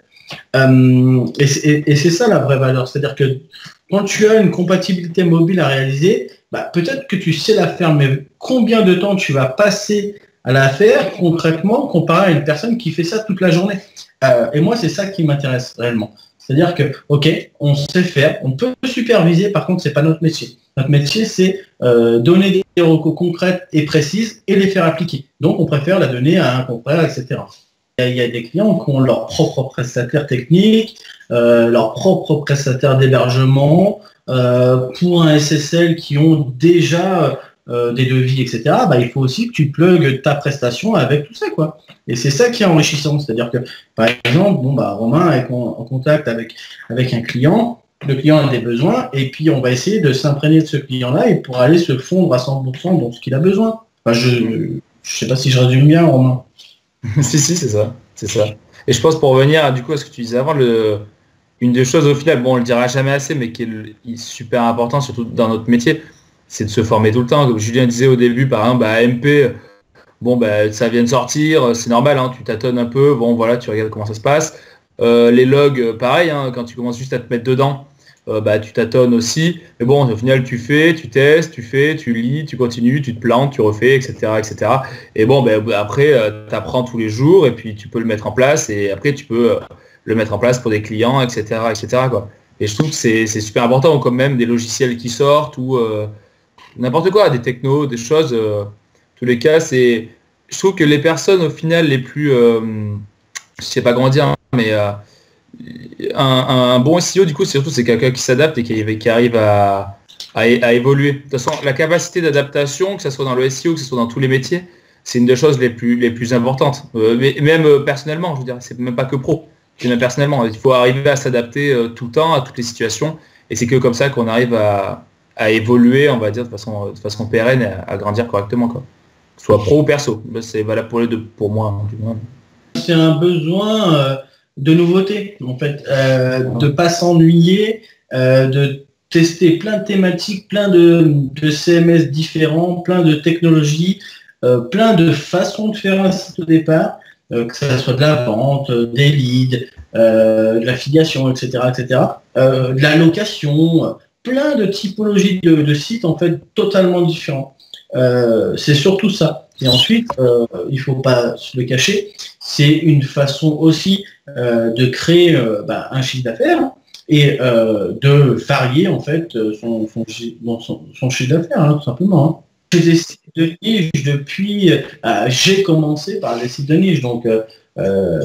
Euh, et et, et c'est ça la vraie valeur, c'est-à-dire que quand tu as une compatibilité mobile à réaliser, bah, peut-être que tu sais la faire, mais combien de temps tu vas passer à la faire concrètement comparé à une personne qui fait ça toute la journée. Euh, et moi, c'est ça qui m'intéresse réellement. C'est-à-dire que, ok, on sait faire, on peut superviser, par contre, c'est pas notre métier. Notre métier, c'est euh, donner des recos concrètes et précises et les faire appliquer. Donc, on préfère la donner à un confrère, et cetera. Il y a des clients qui ont leur propre prestataire technique, euh, leur propre prestataire d'hébergement, euh, pour un S S L qui ont déjà euh, des devis, et cetera. Bah, il faut aussi que tu plugues ta prestation avec tout ça, quoi. Et c'est ça qui est enrichissant. C'est-à-dire que, par exemple, bon, bah, Romain est en, en contact avec, avec un client, le client a des besoins, et puis on va essayer de s'imprégner de ce client-là et pour aller se fondre à cent pour cent dans ce qu'il a besoin. Enfin, je ne sais pas si je résume bien, Romain. si, si, c'est ça, c'est ça. Et je pense pour revenir du coup à ce que tu disais avant, le, une des choses au final, bon, on le dira jamais assez, mais qui est, le, qui est super important, surtout dans notre métier, c'est de se former tout le temps. Comme Julien disait au début, par exemple, bah, A M P, bon, bah, ça vient de sortir, c'est normal, hein, tu tâtonnes un peu, bon, voilà, tu regardes comment ça se passe. Euh, les logs, pareil, hein, quand tu commences juste à te mettre dedans, euh, bah, tu tâtonnes aussi. Mais bon, au final, tu fais, tu testes, tu fais, tu lis, tu continues, tu te plantes, tu refais, et cetera et cetera. Et bon, bah, après, euh, tu apprends tous les jours et puis tu peux le mettre en place et après, tu peux euh, le mettre en place pour des clients, et cetera et cetera quoi. Et je trouve que c'est, c'est super important, ou comme même des logiciels qui sortent ou euh, n'importe quoi, des technos, des choses. Euh, tous les cas, c'est... Je trouve que les personnes, au final, les plus... Euh, je sais pas comment dire, hein, mais... Euh, Un, un bon S E O, du coup, c'est surtout c'est quelqu'un qui s'adapte et qui, qui arrive à, à, à évoluer. De toute façon, la capacité d'adaptation, que ce soit dans le S E O, que ce soit dans tous les métiers, c'est une des choses les plus, les plus importantes. Euh, mais même euh, personnellement, je veux dire, c'est même pas que pro. C'est même personnellement. Il faut arriver à s'adapter euh, tout le temps à toutes les situations. Et c'est que comme ça qu'on arrive à, à évoluer, on va dire, de façon, de façon pérenne et à, à grandir correctement, quoi. Soit pro ou perso. C'est valable pour les deux, pour moi, hein, du moins. C'est un besoin... Euh... de nouveautés, en fait, euh, de pas s'ennuyer, euh, de tester plein de thématiques, plein de, de C M S différents, plein de technologies, euh, plein de façons de faire un site au départ, euh, que ce soit de la vente, des leads, euh, de l'affiliation, et cetera, et cetera, euh, de la location, plein de typologies de, de sites en fait totalement différents. Euh, c'est surtout ça. Et ensuite, euh, il ne faut pas se le cacher, c'est une façon aussi euh, de créer euh, bah, un chiffre d'affaires et euh, de varier en fait son, son, son, son chiffre d'affaires, hein, tout simplement. Hein. J'ai des sites de niche depuis, euh, j'ai commencé par les sites de niche, donc euh, euh,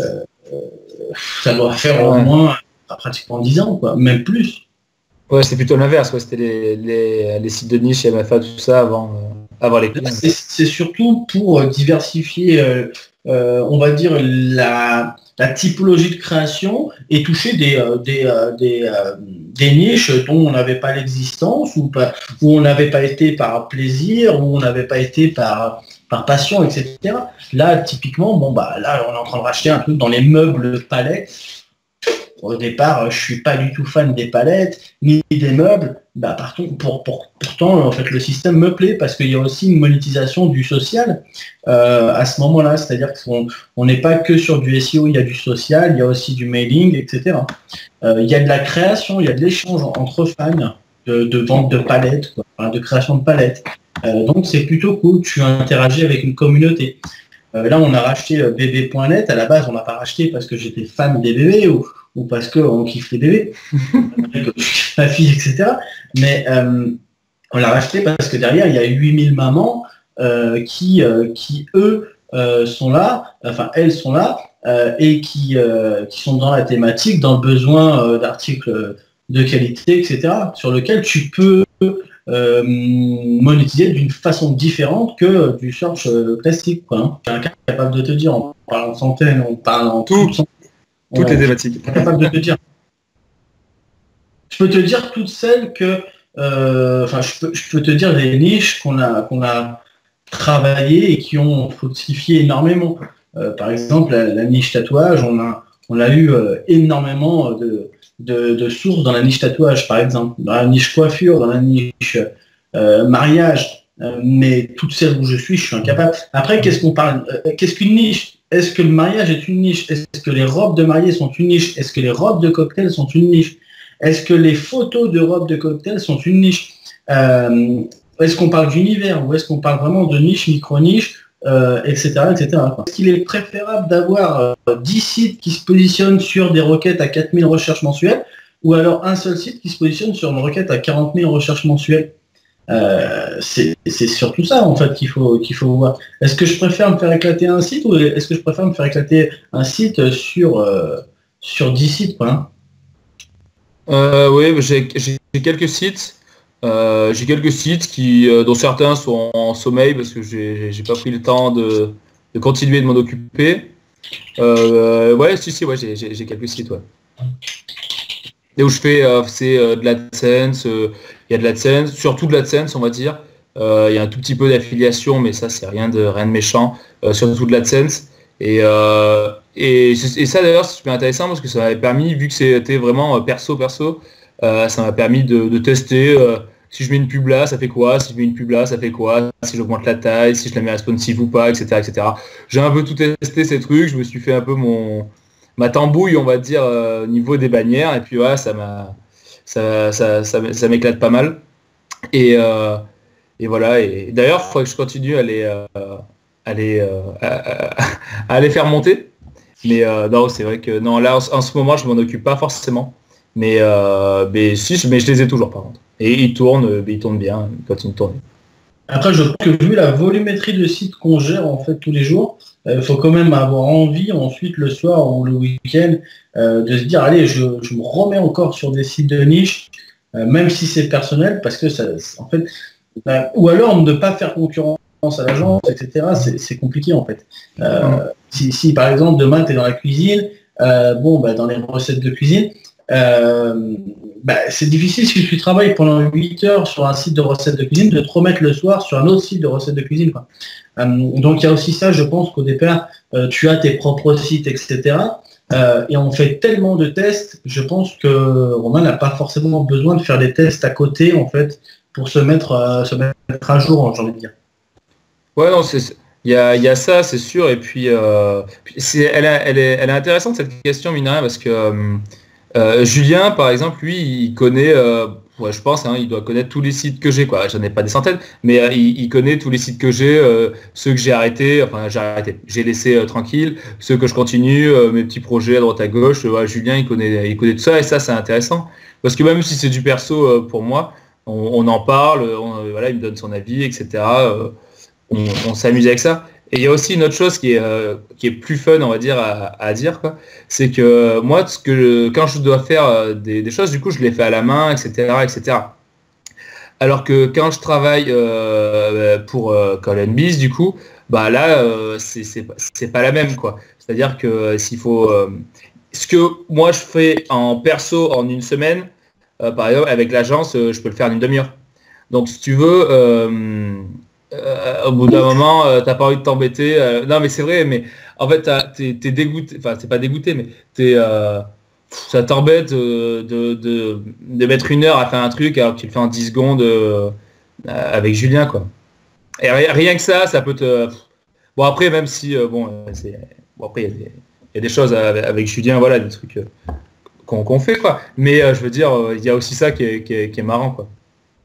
ça doit faire au moins pratiquement dix ans, quoi, même plus. Ouais, c'est plutôt l'inverse, ouais. C'était les, les, les sites de niche, M F A, tout ça avant, euh, avant les clients. C'est, c'est surtout pour diversifier, euh, euh, on va dire, la, la typologie de création et toucher des, euh, des, euh, des, euh, des niches dont on n'avait pas l'existence ou pas, où on n'avait pas été par plaisir, où on n'avait pas été par, par passion, et cetera. Là, typiquement, bon bah là, on est en train de racheter un truc dans les meubles palettes. Au départ, je suis pas du tout fan des palettes ni des meubles. Bah, par contre, pour, pour, pourtant, en fait, le système me plaît parce qu'il y a aussi une monétisation du social euh, à ce moment-là. C'est-à-dire qu'on n'est pas que sur du S E O, il y a du social, il y a aussi du mailing, et cetera. Euh, il y a de la création, il y a de l'échange entre fans, de, de vente de palettes, quoi, enfin, de création de palettes. Euh, donc, c'est plutôt cool. Tu interagis avec une communauté. Euh, là, on a racheté euh, bébé point net. À la base, on n'a pas racheté parce que j'étais fan des bébés ou ou parce qu'on kiffe les bébés, ma fille, et cetera. Mais euh, on l'a racheté parce que derrière, il y a huit mille mamans euh, qui, euh, qui, eux, euh, sont là, enfin, elles sont là, euh, et qui, euh, qui sont dans la thématique, dans le besoin euh, d'articles de qualité, et cetera, sur lequel tu peux euh, monétiser d'une façon différente que du search euh, classique, quoi, hein. Je suis capable de te dire, en parlant de centaines, en parlant tout. Tout, Toutes les thématiques. Je suis capable de te dire. Je peux te dire toutes celles que, euh, enfin, je peux, je peux te dire des niches qu'on a, qu'on a travaillées et qui ont fructifié énormément. Euh, par exemple, la, la niche tatouage, on a, on a eu euh, énormément de, de, de sources dans la niche tatouage, par exemple, dans la niche coiffure, dans la niche euh, mariage. Euh, mais toutes celles où je suis, je suis incapable. Après, qu'est-ce qu'on parle euh, Qu'est-ce qu'une niche? Est-ce que le mariage est une niche? Est-ce que les robes de mariée sont une niche? Est-ce que les robes de cocktail sont une niche? Est-ce que les photos de robes de cocktail sont une niche? euh, est-ce qu'on parle d'univers ou est-ce qu'on parle vraiment de niche, micro-niche, euh, et cetera, et cetera. Est-ce qu'il est préférable d'avoir euh, dix sites qui se positionnent sur des requêtes à quatre mille recherches mensuelles ou alors un seul site qui se positionne sur une requête à quarante mille recherches mensuelles? Euh, c'est surtout ça en fait qu'il faut qu'il faut voir. Est-ce que je préfère me faire éclater un site ou est-ce que je préfère me faire éclater un site sur euh, sur dix sites quoi, hein? Euh, oui, j'ai quelques sites. Euh, j'ai quelques sites qui, euh, dont certains sont en sommeil parce que j'ai pas pris le temps de, de continuer de m'en occuper. Euh, ouais, si, si, ouais, j'ai quelques sites, ouais. Et où je fais, euh, c'est euh, de l'AdSense, il euh, y a de l'AdSense, surtout de l'AdSense, on va dire. Il euh, y a un tout petit peu d'affiliation, mais ça, c'est rien de, rien de méchant. Euh, surtout de l'AdSense. Et, euh, et, et ça, d'ailleurs, c'est super intéressant parce que ça m'avait permis, vu que c'était vraiment perso-perso, euh, ça m'a permis de, de tester euh, si je mets une pub là, ça fait quoi, si je mets une pub là, ça fait quoi, si j'augmente la taille, si je la mets responsive ou pas, et cetera, et cetera. J'ai un peu tout testé ces trucs, je me suis fait un peu mon ma tambouille, on va dire, euh, au niveau des bannières, et puis ouais, ça m'a ça, ça, ça, ça m'éclate pas mal. Et, euh, et voilà, et d'ailleurs, il faudrait que je continue à les, euh, à les, euh, à, à les faire monter. Mais euh, non, c'est vrai que non, là, en, en ce moment, je m'en occupe pas forcément. Mais, euh, mais si, mais je les ai toujours par contre. Et ils tournent, ils tournent bien, ils continuent de tourner. Après, je pense que vu la volumétrie de sites qu'on gère en fait tous les jours, il euh, faut quand même avoir envie ensuite le soir ou le week-end euh, de se dire allez, je, je me remets encore sur des sites de niche, euh, même si c'est personnel, parce que ça, en fait, bah, ou alors ne pas faire concurrence à l'agence, et cetera. C'est compliqué en fait. Euh, si, si par exemple demain tu es dans la cuisine, euh, bon, bah, dans les recettes de cuisine. Euh, bah, c'est difficile si tu travailles pendant huit heures sur un site de recettes de cuisine de te remettre le soir sur un autre site de recettes de cuisine, quoi. Euh, donc il y a aussi ça, je pense qu'au départ euh, tu as tes propres sites, et cetera. Euh, et on fait tellement de tests, je pense que Romain n'a pas forcément besoin de faire des tests à côté en fait pour se mettre, euh, se mettre à jour, j'ai envie de dire. Ouais, non, c'est il y a, y a ça, c'est sûr. Et puis, euh, puis c'est elle, elle, est, elle est intéressante cette question, mine de rien, parce que euh, Euh, Julien, par exemple, lui, il connaît, euh, ouais, je pense, hein, il doit connaître tous les sites que j'ai, quoi. J'en ai pas des centaines, mais euh, il, il connaît tous les sites que j'ai, euh, ceux que j'ai arrêtés, enfin j'ai arrêté, j'ai laissé euh, tranquille, ceux que je continue, euh, mes petits projets à droite à gauche. Euh, ouais, Julien, il connaît, il connaît tout ça, et ça, c'est intéressant, parce que même si c'est du perso euh, pour moi, on, on en parle, on, euh, voilà, il me donne son avis, et cetera. Euh, on, on s'amuse avec ça. Et il y a aussi une autre chose qui est, euh, qui est plus fun, on va dire, à, à dire, quoi. C'est que moi, ce que je, quand je dois faire euh, des, des choses, du coup, je les fais à la main, et cetera, et cetera. Alors que quand je travaille euh, pour euh, Call and Biz, du coup, bah là, euh, c'est c'est pas la même, quoi. C'est-à-dire que euh, s'il faut, euh, ce que moi je fais en perso en une semaine, euh, par exemple, avec l'agence, euh, je peux le faire en une demi-heure. Donc, si tu veux. Euh, Euh, au bout d'un moment, euh, t'as pas envie de t'embêter. Euh, non, mais c'est vrai, mais en fait, t'es es dégoûté. Enfin, c'est pas dégoûté, mais t'es, euh, ça t'embête euh, de, de, de mettre une heure à faire un truc alors que tu le fais en dix secondes euh, avec Julien, quoi. Et rien que ça, ça peut te. Bon, après, même si, euh, bon, c'est. Bon, après, il y, y a des choses avec, avec Julien, voilà, des trucs euh, qu'on qu'on fait, quoi. Mais euh, je veux dire, il y a aussi ça qui est, qui est, qui est marrant, quoi.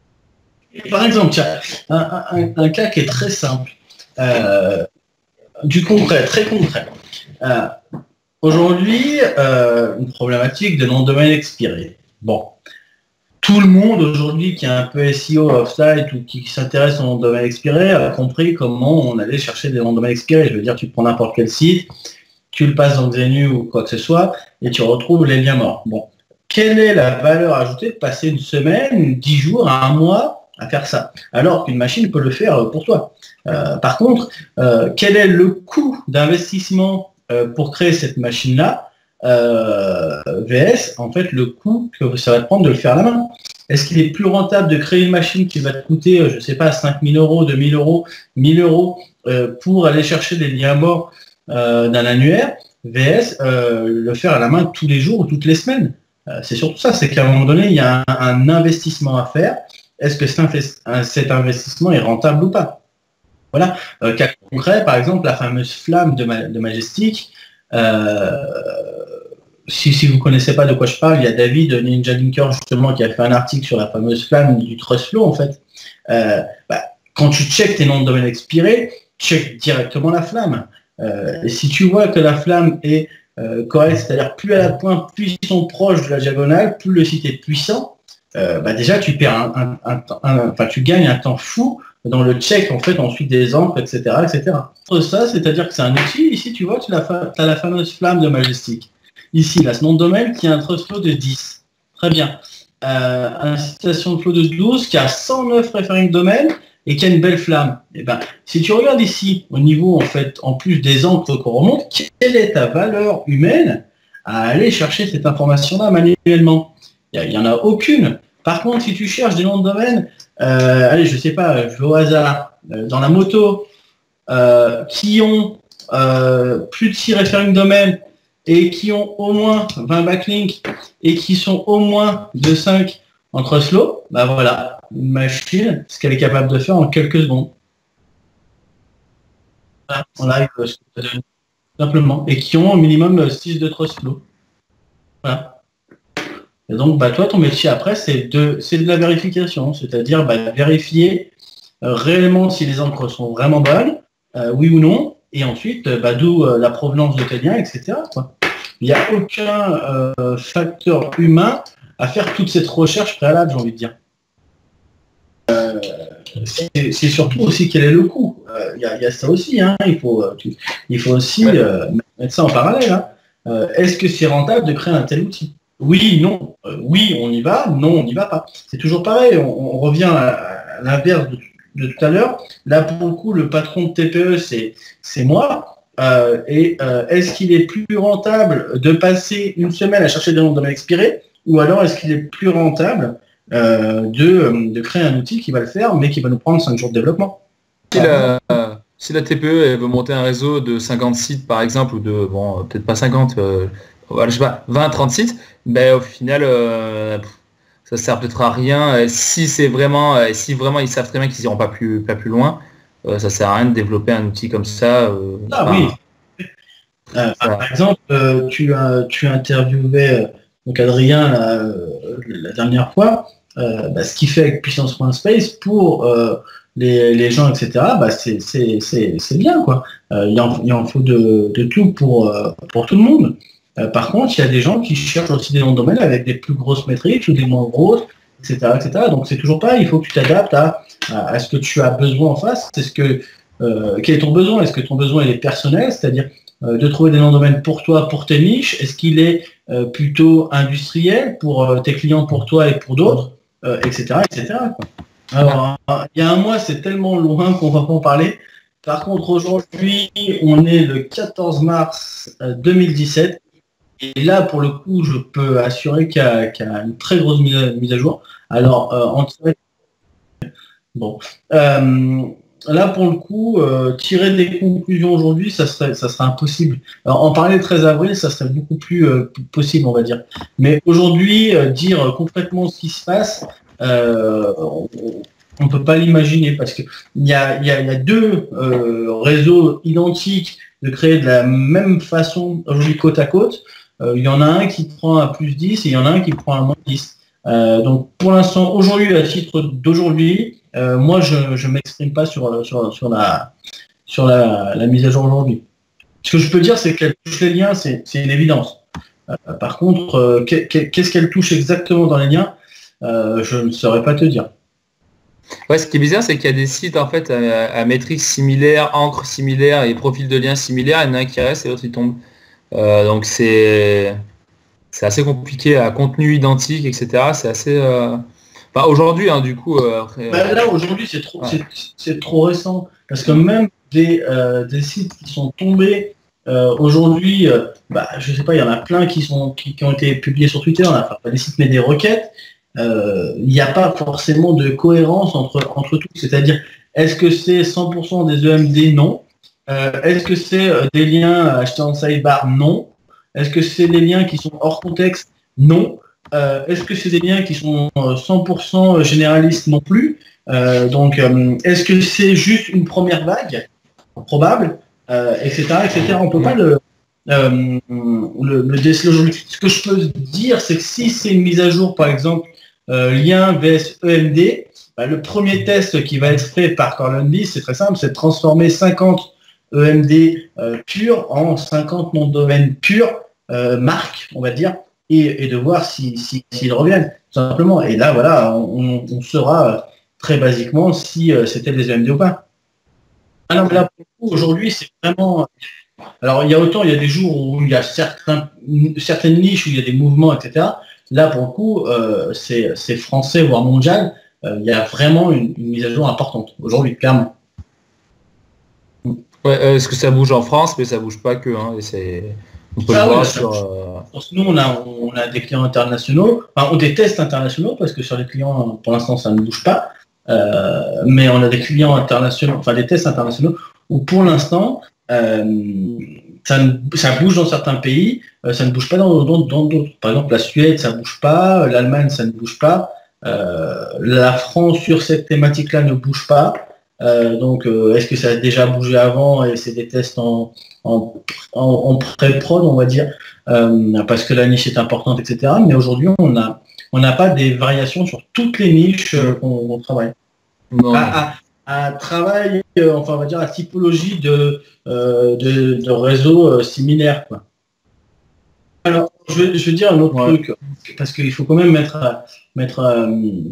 Par exemple, tiens, un, un, un cas qui est très simple, euh, du concret, très concret. Euh, Aujourd'hui, euh, une problématique de nom de domaine expiré. Bon, tout le monde aujourd'hui qui a un peu S E O off-site ou qui, qui s'intéresse au nom de domaine expiré a compris comment on allait chercher des noms de domaine expirés. Je veux dire, tu prends n'importe quel site, tu le passes dans Xenu ou quoi que ce soit, et tu retrouves les liens morts. Bon, quelle est la valeur ajoutée de passer une semaine, dix jours, un mois à faire ça, alors qu'une machine peut le faire pour toi. Euh, par contre, euh, quel est le coût d'investissement euh, pour créer cette machine-là euh, V S, en fait, le coût que ça va te prendre de le faire à la main. Est-ce qu'il est plus rentable de créer une machine qui va te coûter, je ne sais pas, cinq mille euros, deux mille euros, mille euros euh, pour aller chercher des liens morts euh, d'un annuaire, V S, euh, le faire à la main tous les jours ou toutes les semaines? euh, C'est surtout ça, c'est qu'à un moment donné, il y a un, un investissement à faire. Est-ce que cet investissement est rentable ou pas? Voilà. Euh, cas concret, par exemple, la fameuse flamme de, Ma de Majestic, euh, si, si vous ne connaissez pas de quoi je parle, il y a David Ninja Linker justement qui a fait un article sur la fameuse flamme du trust flow en fait. Euh, bah, quand tu checkes tes noms de domaine expirés, check directement la flamme. Euh, et si tu vois que la flamme est euh, correcte, c'est-à-dire plus elle a de points, plus ils sont proches de la diagonale, plus le site est puissant, euh, bah déjà tu perds un, un, un, un, enfin tu gagnes un temps fou dans le check en fait ensuite des encres, et cetera, et cetera. Ça, c'est-à-dire que c'est un outil. Ici, tu vois, tu as la, la fameuse flamme de Majestic. Ici, là, ce nom de domaine qui a un trust flow de dix. Très bien. Euh, un citation de flow de douze qui a cent neuf referring domaines et qui a une belle flamme. Et ben, si tu regardes ici, au niveau, en fait, en plus des encres qu'on remonte, quelle est ta valeur humaine à aller chercher cette information-là manuellement? Il n'y en a aucune. Par contre, si tu cherches des noms de domaine, euh, allez, je sais pas, je vais au hasard, euh, dans la moto, euh, qui ont euh, plus de six referring domaines et qui ont au moins vingt backlinks et qui sont au moins de cinq en trust flow, bah voilà, une machine, ce qu'elle est capable de faire en quelques secondes. Voilà, en live, ce que ça donne, simplement, et qui ont au minimum six de trust flow. Voilà. Et donc, bah, toi, ton métier après, c'est de, c'est de la vérification, c'est-à-dire bah, vérifier euh, réellement si les encres sont vraiment bonnes, euh, oui ou non, et ensuite, euh, bah, d'où euh, la provenance de tes liens, et cetera quoi. Il n'y a aucun euh, facteur humain à faire toute cette recherche préalable, j'ai envie de dire. Euh, c'est, c'est surtout aussi quel est le coût. Euh, Il y, y a ça aussi, hein, il, faut, tu, il faut aussi euh, mettre ça en parallèle. Hein. Euh, est-ce que c'est rentable de créer un tel outil? Oui, non. Euh, oui, on y va. Non, on n'y va pas. C'est toujours pareil. On, on revient à, à l'inverse de, de tout à l'heure. Là, pour le coup, le patron de T P E, c'est, c'est moi. Euh, et euh, est-ce qu'il est plus rentable de passer une semaine à chercher des noms de domaine expirés, ou alors est-ce qu'il est plus rentable euh, de, de créer un outil qui va le faire, mais qui va nous prendre cinq jours de développement? Si la, si la T P E elle veut monter un réseau de cinquante sites, par exemple, ou de, bon, peut-être pas cinquante, euh, je sais pas, vingt, trente sites, ben, au final, euh, ça sert peut-être à rien. Si c'est vraiment, si vraiment ils savent très bien qu'ils iront pas plus, pas plus loin, euh, ça sert à rien de développer un outil comme ça. Euh, ah enfin, oui. Euh, par exemple, euh, tu as tu as interviewé euh, donc Adrien la, euh, la dernière fois. Euh, bah, ce qu'il fait avec puissance.space pour euh, les, les gens, et cetera. Bah, c'est, c'est, c'est, c'est bien quoi. Euh, il, en, il en faut de, de tout pour euh, pour tout le monde. Euh, par contre, il y a des gens qui cherchent aussi des noms de domaine avec des plus grosses métriques ou des moins grosses, et cetera, et cetera. Donc c'est toujours pas. Il faut que tu t'adaptes à, à, à ce que tu as besoin en face. C'est ce que euh, quel est ton besoin? Est-ce que ton besoin il est personnel, c'est-à-dire euh, de trouver des noms de domaine pour toi, pour tes niches? Est-ce qu'il est euh, plutôt industriel pour euh, tes clients, pour toi et pour d'autres, euh, et cetera, et cetera quoi. Alors, il y a un mois, c'est tellement loin qu'on va pas en parler. Par contre, aujourd'hui, on est le quatorze mars deux mille dix-sept. Et là, pour le coup, je peux assurer qu'il y a, qu'il y a une très grosse mise à, mise à jour. Alors, euh, en bon, euh, là, pour le coup, euh, tirer des conclusions aujourd'hui, ça serait, ça serait impossible. Alors, en parler le treize avril, ça serait beaucoup plus euh, possible, on va dire. Mais aujourd'hui, euh, dire concrètement ce qui se passe, euh, on ne peut pas l'imaginer parce qu'il y a, y, a, y a deux euh, réseaux identiques de créer de la même façon aujourd'hui côte à côte. Il euh, y en a un qui prend à plus dix et il y en a un qui prend à moins dix. Euh, donc pour l'instant, aujourd'hui, à titre d'aujourd'hui, euh, moi je ne m'exprime pas sur, sur, sur, la, sur la, la mise à jour aujourd'hui. Ce que je peux dire, c'est qu'elle touche les liens, c'est une évidence. Euh, par contre, euh, qu'est-ce qu'elle touche exactement dans les liens, euh, je ne saurais pas te dire. Ouais, ce qui est bizarre, c'est qu'il y a des sites en fait à, à métriques similaires, encre similaire et profil de lien similaire. Il y en a un qui reste et l'autre il tombe. Euh, donc c'est c'est assez compliqué à contenu identique, et cetera. C'est assez. Euh... Enfin, aujourd'hui, hein, du coup. Euh, après, bah, là aujourd'hui, c'est trop, ouais. c'est trop récent parce que même des euh, des sites qui sont tombés euh, aujourd'hui, euh, bah, je sais pas, il y en a plein qui sont qui, qui ont été publiés sur Twitter. On a enfin, pas des sites mais des requêtes. Il euh, n'y a pas forcément de cohérence entre, entre tout. C'est-à-dire, est-ce que c'est cent pour cent des E M D? Non. Euh, est-ce que c'est euh, des liens achetés en sidebar? Non. Est-ce que c'est des liens qui sont hors contexte? Non. Euh, est-ce que c'est des liens qui sont euh, cent pour cent généralistes? Non plus. Euh, donc, euh, est-ce que c'est juste une première vague? Probable, euh, et cetera, et cetera. On peut pas le, euh, le, le déceler aujourd'hui. Ce que je peux dire, c'est que si c'est une mise à jour, par exemple, euh, lien V S E M D, bah, le premier test qui va être fait par Corlenby, c'est très simple, c'est de transformer cinquante E M D euh, purs en cinquante noms de domaine purs, euh, marques, on va dire, et, et de voir s'ils si, si, reviennent, tout simplement. Et là, voilà, on, on saura très basiquement si euh, c'était des E M D ou pas. Alors là, aujourd'hui, c'est vraiment... Alors, il y a autant, il y a des jours où il y a certains, certaines niches où il y a des mouvements, et cetera. Là, pour le coup, euh, c'est, c'est français, voire mondial. Euh, il y a vraiment une, une mise à jour importante, aujourd'hui, clairement. Ouais, euh, est-ce que ça bouge en France, mais ça bouge pas que. Hein, et c'est... On peut ah, le voir ouais, sur... Euh... Nous, on a, on a des clients internationaux, enfin, on a des tests internationaux, parce que sur les clients, pour l'instant, ça ne bouge pas. Euh, mais on a des clients internationaux, enfin des tests internationaux, où pour l'instant, euh, ça, ça bouge dans certains pays, euh, ça ne bouge pas dans d'autres. Par exemple, la Suède, ça ne bouge pas, l'Allemagne, ça ne bouge pas, euh, la France sur cette thématique-là ne bouge pas. Euh, donc, euh, est-ce que ça a déjà bougé avant et c'est des tests en, en, en, en pré-prod, on va dire, euh, parce que la niche est importante, et cetera. Mais aujourd'hui, on a on n'a pas des variations sur toutes les niches euh, qu'on, qu'on travaille. Non. À, à, à travail, euh, enfin on va dire à typologie de, euh, de, de réseaux euh, similaires. Quoi. Alors, je vais, je vais dire un autre ouais. truc, parce qu'il faut quand même mettre, mettre euh,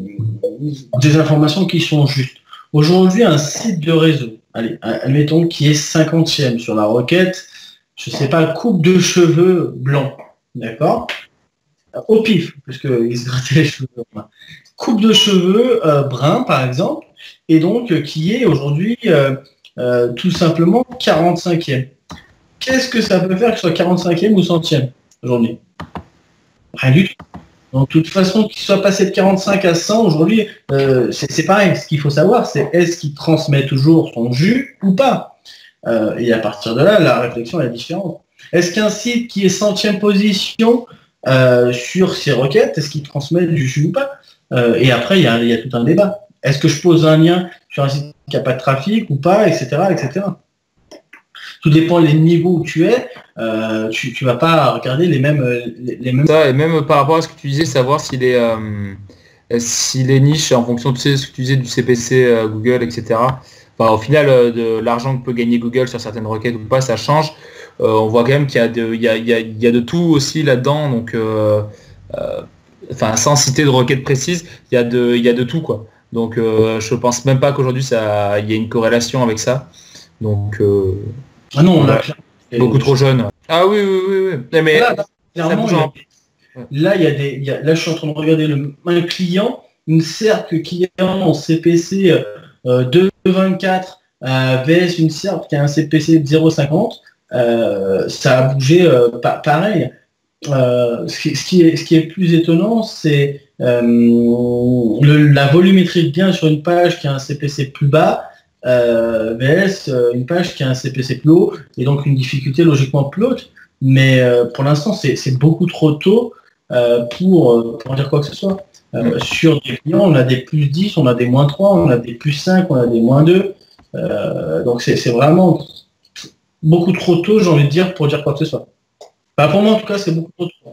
des informations qui sont justes. Aujourd'hui, un site de réseau, allez, admettons qui est cinquantième sur la requête, je ne sais pas, coupe de cheveux blancs, d'accord ? Au pif, puisqu'il se grattait les cheveux. Coupe de cheveux euh, brun, par exemple, et donc euh, qui est aujourd'hui euh, euh, tout simplement quarante-cinquième. Qu'est-ce que ça peut faire que ce soit quarante-cinquième ou centième aujourd'hui ? Rien du tout. Donc, de toute façon, qu'il soit passé de quarante-cinq à cent aujourd'hui, euh, c'est, c'est pareil. Ce qu'il faut savoir, c'est est-ce qu'il transmet toujours son jus ou pas ? euh, Et à partir de là, la réflexion est différente. Est-ce qu'un site qui est centième position Euh, sur ces requêtes, est-ce qu'il transmet du jus ou pas euh, Et après, il y, y a tout un débat. Est-ce que je pose un lien sur un site qui n'a pas de trafic ou pas, et cetera, et cetera. Tout dépend des niveaux où tu es. Euh, tu ne vas pas regarder les mêmes, les, les mêmes... Ça, et même par rapport à ce que tu disais, savoir si les, euh, si les niches, en fonction de ce que tu disais du C P C, euh, Google, et cetera, enfin, au final, euh, de l'argent que peut gagner Google sur certaines requêtes ou pas, ça change. Euh, on voit quand même qu'il y a de, il y a, il y a, il y a de tout aussi là-dedans, donc euh, euh, enfin sans citer de requêtes précises, il y a de, il y a de tout quoi. Donc euh, je pense même pas qu'aujourd'hui ça, il y a une corrélation avec ça. Donc euh, ah non, on a beaucoup trop jeune. Ah oui oui oui, oui. Mais là, clairement, en... là il y a des, il y a, là je suis en train de regarder le, un client, une cercle qui est en C P C euh, deux virgule vingt-quatre euh, V S une cercle qui a un C P C de zéro virgule cinquante. Euh, ça a bougé euh, pa- pareil. Euh, ce, qui, ce, qui est, ce qui est plus étonnant, c'est euh, le, la volumétrie de biens sur une page qui a un C P C plus bas euh, V S euh, une page qui a un C P C plus haut et donc une difficulté logiquement plus haute. Mais euh, pour l'instant, c'est, c'est beaucoup trop tôt euh, pour, pour dire quoi que ce soit. Euh, sur des clients, on a des plus dix, on a des moins trois, on a des plus cinq, on a des moins deux. Euh, donc c'est, c'est vraiment beaucoup trop tôt, j'ai envie de dire, pour dire quoi que ce soit. Enfin, pour moi, en tout cas, c'est beaucoup trop tôt.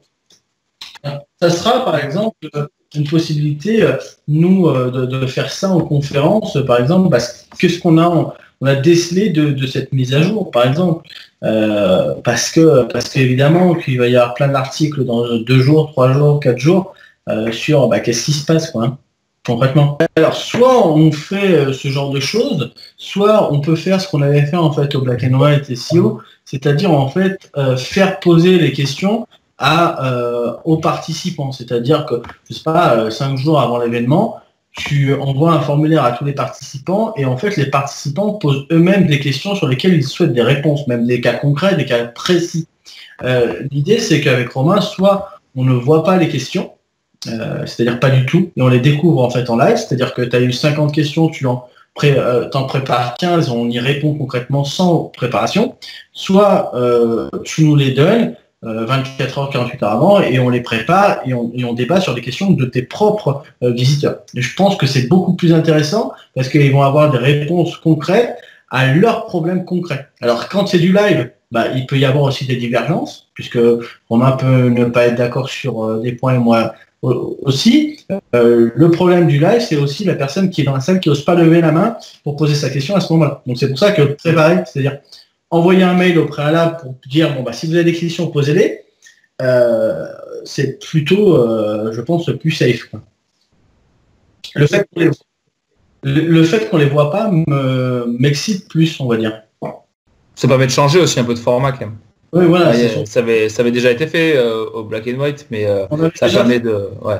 Ça sera, par exemple, une possibilité, nous, de, de faire ça en conférence, par exemple, parce que ce qu'on a, on a décelé de, de cette mise à jour, par exemple, euh, parce que, parce qu'évidemment, qu'il va y avoir plein d'articles dans deux jours, trois jours, quatre jours, euh, sur bah, qu'est-ce qui se passe, quoi. Hein. Concrètement. Alors, soit on fait ce genre de choses, soit on peut faire ce qu'on avait fait en fait au Black and White S E O, c'est-à-dire en fait euh, faire poser les questions à, euh, aux participants. C'est-à-dire que, je sais pas, euh, cinq jours avant l'événement, tu envoies un formulaire à tous les participants et en fait les participants posent eux-mêmes des questions sur lesquelles ils souhaitent des réponses, même des cas concrets, des cas précis. Euh, l'idée c'est qu'avec Romain, soit on ne voit pas les questions, Euh, c'est-à-dire pas du tout, et on les découvre en fait en live, c'est-à-dire que tu as eu cinquante questions, tu en, pré, euh, t'en prépares quinze, on y répond concrètement sans préparation, soit euh, tu nous les donnes euh, vingt-quatre heures, quarante-huit heures avant, et on les prépare, et on, et on débat sur des questions de tes propres euh, visiteurs. Et je pense que c'est beaucoup plus intéressant, parce qu'ils vont avoir des réponses concrètes à leurs problèmes concrets. Alors quand c'est du live, bah, il peut y avoir aussi des divergences, puisque Romain peut ne pas être d'accord sur euh, des points et moi aussi. Euh, le problème du live, c'est aussi la personne qui est dans la salle qui n'ose pas lever la main pour poser sa question à ce moment-là. Donc c'est pour ça que préparer, c'est-à-dire envoyer un mail au préalable pour dire, bon, bah, si vous avez des questions, posez-les, euh, c'est plutôt, euh, je pense, le plus safe, quoi. Le fait qu'on les, le, le fait qu'on les voit pas me, m'excite plus, on va dire. Ça permet de changer aussi un peu de format quand même. Oui, voilà. Ah, yeah, ça, avait, ça avait déjà été fait euh, au Black and White, mais euh, ça permet de, ouais,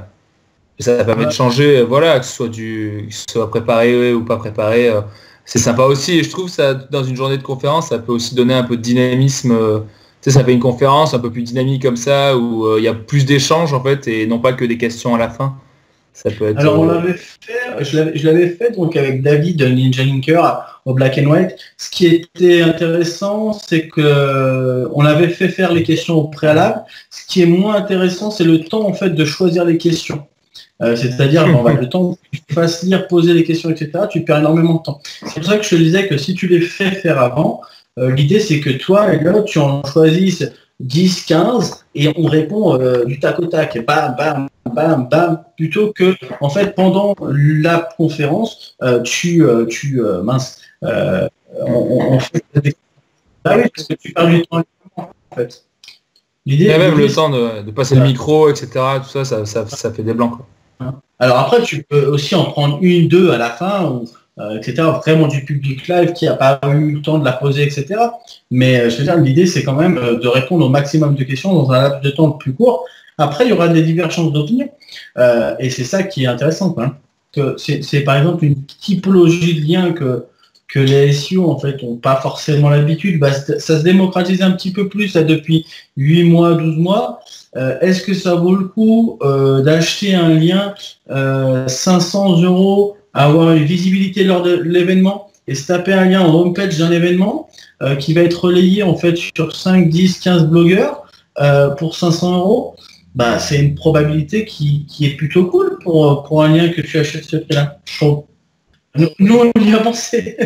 ça permet ouais. de changer, voilà, que ce soit du, que ce soit préparé ou pas préparé. Euh, c'est sympa aussi. Et je trouve ça dans une journée de conférence, ça peut aussi donner un peu de dynamisme. Euh, tu sais, ça fait une conférence un peu plus dynamique comme ça où il euh, y a plus d'échanges en fait et non pas que des questions à la fin. Ça peut être, Alors on l'avait fait, je l'avais, je l'avais fait donc avec David Ninja Linker au Black and White. Ce qui était intéressant, c'est que on avait fait faire les questions au préalable. Ce qui est moins intéressant, c'est le temps en fait de choisir les questions. Euh, c'est-à-dire bon, bah, le temps que tu fasses lire, poser les questions, et cetera. Tu perds énormément de temps. C'est pour ça que je te disais que si tu les fais faire avant, euh, l'idée c'est que toi et l'autre tu en choisisses dix, quinze et on répond euh, du tac au tac, bam, bam, bam, bam, plutôt que en fait pendant la conférence euh, tu, euh, tu euh, mince, euh, on, on fait des... Ah oui, parce que tu perds du temps en fait. L'idée, et même l'idée, le temps de, de passer voilà. le micro, et cetera. Tout ça, ça, ça, ça fait des blancs, quoi. Alors après, tu peux aussi en prendre une, deux à la fin, ou, euh, et cetera. Vraiment du public live qui n'a pas eu le temps de la poser, et cetera. Mais euh, je veux dire, l'idée, c'est quand même euh, de répondre au maximum de questions dans un laps de temps le plus court. Après, il y aura des divergences d'opinion. Euh, et c'est ça qui est intéressant, quoi. Que c'est, c'est par exemple une typologie de lien que, que les S E O, en fait, n'ont pas forcément l'habitude. Bah, ça se démocratise un petit peu plus là, depuis huit mois, douze mois. Euh, est-ce que ça vaut le coup euh, d'acheter un lien euh, cinq cents euros, avoir une visibilité lors de l'événement et se taper un lien en homepage d'un événement euh, qui va être relayé en fait sur cinq, dix, quinze blogueurs euh, pour cinq cents euros? Bah, c'est une probabilité qui, qui est plutôt cool pour, pour un lien que tu achètes ce prix-là. Bon. Nous, on y a pensé.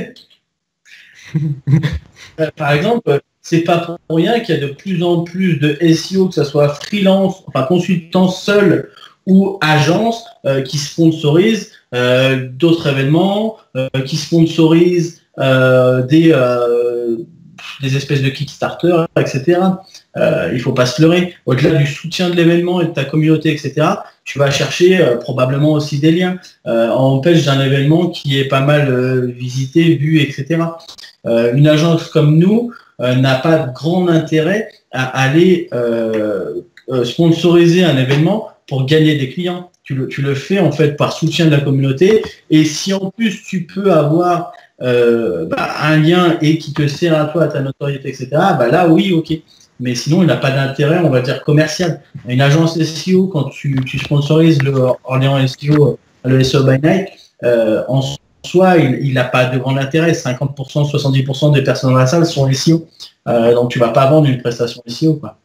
Par exemple, c'est pas pour rien qu'il y a de plus en plus de S E O, que ce soit freelance, enfin consultant seul ou agence, euh, qui sponsorisent euh, d'autres événements, euh, qui sponsorisent euh, des, euh, des espèces de Kickstarter, et cetera. Euh, il faut pas se leurrer. Au-delà du soutien de l'événement et de ta communauté, et cetera, tu vas chercher euh, probablement aussi des liens euh, en empêche d'un événement qui est pas mal euh, visité, vu, et cetera. Euh, une agence comme nous euh, n'a pas de grand intérêt à aller euh, euh, sponsoriser un événement pour gagner des clients. Tu le, tu le fais en fait par soutien de la communauté. Et si en plus tu peux avoir euh, bah, un lien et qui te sert à toi, à ta notoriété, et cetera, bah là oui, ok. Mais sinon, il n'a pas d'intérêt, on va dire, commercial. Une agence S E O, quand tu, tu sponsorises le Orléans S E O, le S E O by Night, euh, en soi, il n'a pas de grand intérêt. cinquante pour cent, soixante-dix pour cent des personnes dans la salle sont S E O. Euh, donc, tu ne vas pas vendre une prestation S E O, quoi.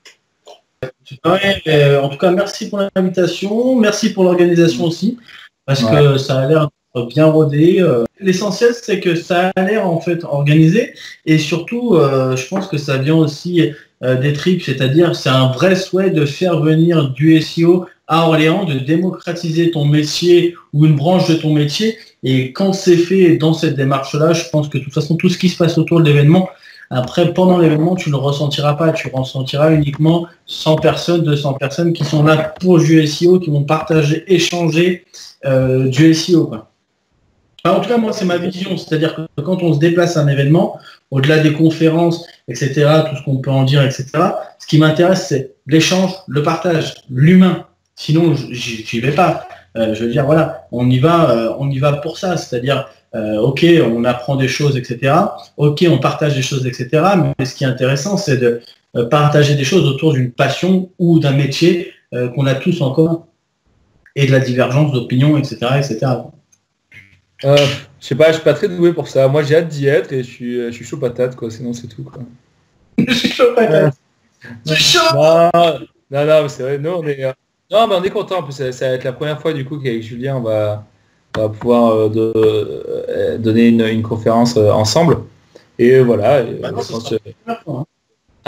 Ouais, euh, en tout cas, merci pour l'invitation. Merci pour l'organisation aussi, parce ouais. que ça a l'air bien rodé. Euh, l'essentiel, c'est que ça a l'air en fait organisé, et surtout, euh, je pense que ça vient aussi euh, des tripes, c'est-à-dire c'est un vrai souhait de faire venir du S E O à Orléans, de démocratiser ton métier ou une branche de ton métier. Et quand c'est fait dans cette démarche-là, je pense que de toute façon, tout ce qui se passe autour de l'événement, après, pendant l'événement, tu ne le ressentiras pas. Tu ressentiras uniquement cent personnes, deux cents personnes qui sont là pour du S E O, qui vont partager, échanger euh, du S E O, quoi. Alors, en tout cas, moi, c'est ma vision. C'est-à-dire que quand on se déplace à un événement, au-delà des conférences, et cetera, tout ce qu'on peut en dire, et cetera, ce qui m'intéresse, c'est l'échange, le partage, l'humain. Sinon, j'y vais pas. Euh, je veux dire, voilà, on y va, euh, on y va pour ça. C'est-à-dire, euh, ok, on apprend des choses, et cetera. Ok, on partage des choses, et cetera. Mais ce qui est intéressant, c'est de euh, partager des choses autour d'une passion ou d'un métier euh, qu'on a tous en commun. Et de la divergence d'opinion, et cetera, et cetera. Euh, je sais pas, je suis pas très doué pour ça. Moi, j'ai hâte d'y être et je suis, je suis chaud patate, quoi. Sinon, c'est tout, quoi. Je suis chaud patate. Je suis chaud. Non, non, non, mais c'est vrai. Nous, on est, euh... non, mais on est content. En plus, ça, ça va être la première fois, du coup, qu'avec Julien, on va, on va pouvoir euh, de, euh, donner une, une conférence euh, ensemble. Et voilà. Et, bah non, je pense que... hein.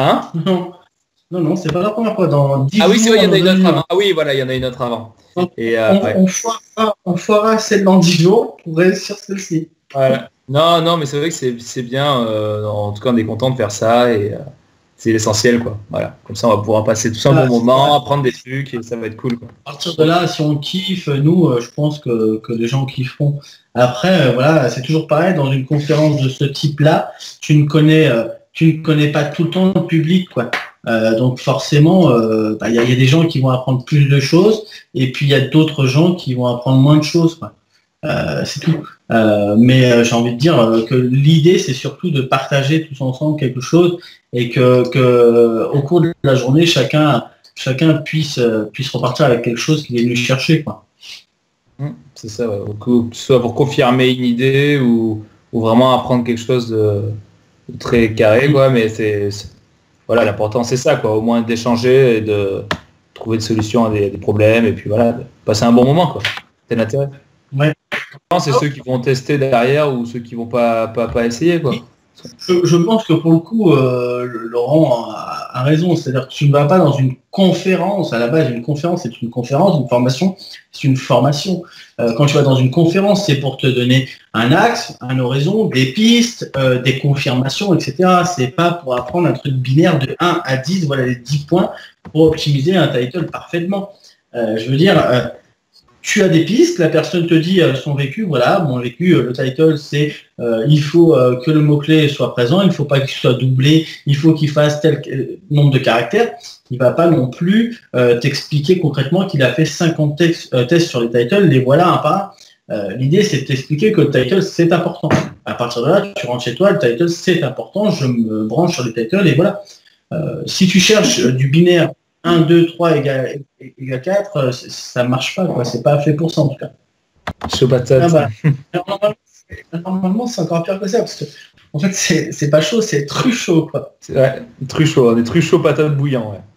Hein? Non, non, non, c'est pas la première fois. Dans dix Ah oui, c'est jours, vrai, il y en a une autre on, avant. Ah oui, voilà, il y en a une autre avant. Et, euh, on, ouais. on foira, on foira celle dans dix jours pour réussir celle-ci. Voilà. Non, non, mais c'est vrai que c'est c'est bien. euh, en tout cas, on est content de faire ça et euh, c'est l'essentiel, quoi. Voilà. Comme ça, on va pouvoir passer tout un bon Voilà, c'est ça. moment, apprendre des trucs et ça va être cool, quoi. À partir de là, si on kiffe, nous, euh, je pense que, que les gens kifferont. Après, euh, voilà, c'est toujours pareil, dans une conférence de ce type-là, tu ne connais, euh, tu ne connais pas tout le temps le public, quoi. Euh, donc forcément, euh, bah, il y, a il y a des gens qui vont apprendre plus de choses, et puis il y a d'autres gens qui vont apprendre moins de choses, quoi. Euh, c'est tout. Euh, mais euh, j'ai envie de dire euh, que l'idée, c'est surtout de partager tous ensemble quelque chose, et que, que au cours de la journée, chacun chacun puisse, euh, puisse repartir avec quelque chose qu'il est venu chercher, quoi. Hum, C'est ça, ouais. Ou Que que ce soit pour confirmer une idée ou, ou vraiment apprendre quelque chose de, de très carré, quoi. Mais c'est c'est- voilà, l'important c'est ça, quoi. Au moins d'échanger et de trouver des solutions à des, des problèmes et puis voilà, de passer un bon moment, quoi. C'est l'intérêt. Ouais. C'est ceux qui vont tester derrière ou ceux qui vont pas, pas, pas essayer, quoi. Je, je pense que pour le coup, euh, Laurent a, a raison. C'est-à-dire que tu ne vas pas dans une conférence. À la base, une conférence, c'est une conférence, une formation, c'est une formation. Euh, quand tu vas dans une conférence, c'est pour te donner un axe, un horizon, des pistes, euh, des confirmations, et cetera. C'est pas pour apprendre un truc binaire de un à dix. Voilà les dix points pour optimiser un title parfaitement. Euh, je veux dire, euh, tu as des pistes, la personne te dit euh, son vécu, voilà, mon vécu, euh, le title, c'est euh, il faut euh, que le mot-clé soit présent, il ne faut pas qu'il soit doublé, il faut qu'il fasse tel euh, nombre de caractères. Il ne va pas non plus euh, t'expliquer concrètement qu'il a fait cinquante tests, euh, tests sur les titles, les voilà un par un. Euh, L'idée, c'est de t'expliquer que le title, c'est important. À partir de là, tu rentres chez toi, le title, c'est important, je me branche sur les titles et voilà. Euh, si tu cherches euh, du binaire un, deux, trois égale, égale quatre, euh, c- ça marche pas, quoi. C'est pas fait pour ça, en tout cas. Chaud Ah patate. bah, normalement, c'est normalement, c'est encore pire que ça, parce que, en fait, c'est c'est pas chaud, c'est trop chaud, quoi. C'est- Ouais, truc chaud, des trucs chauds patates bouillants, ouais.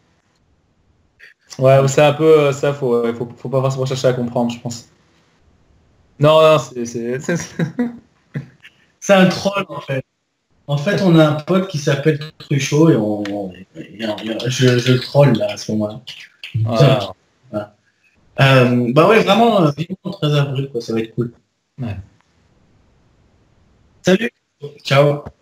Ouais, c'est un peu euh, ça, faut, ouais, faut, faut pas forcément chercher à comprendre, je pense. Non, non, c'est... c'est- c'est- C'est un troll, en fait. En fait, on a un pote qui s'appelle Truchot et on, on- et on- je, je le troll, là, à ce moment-là. Voilà. Voilà. Euh, bah ouais, vraiment, euh, vivement treize avril, quoi, ça va être cool. Ouais. Salut, ciao.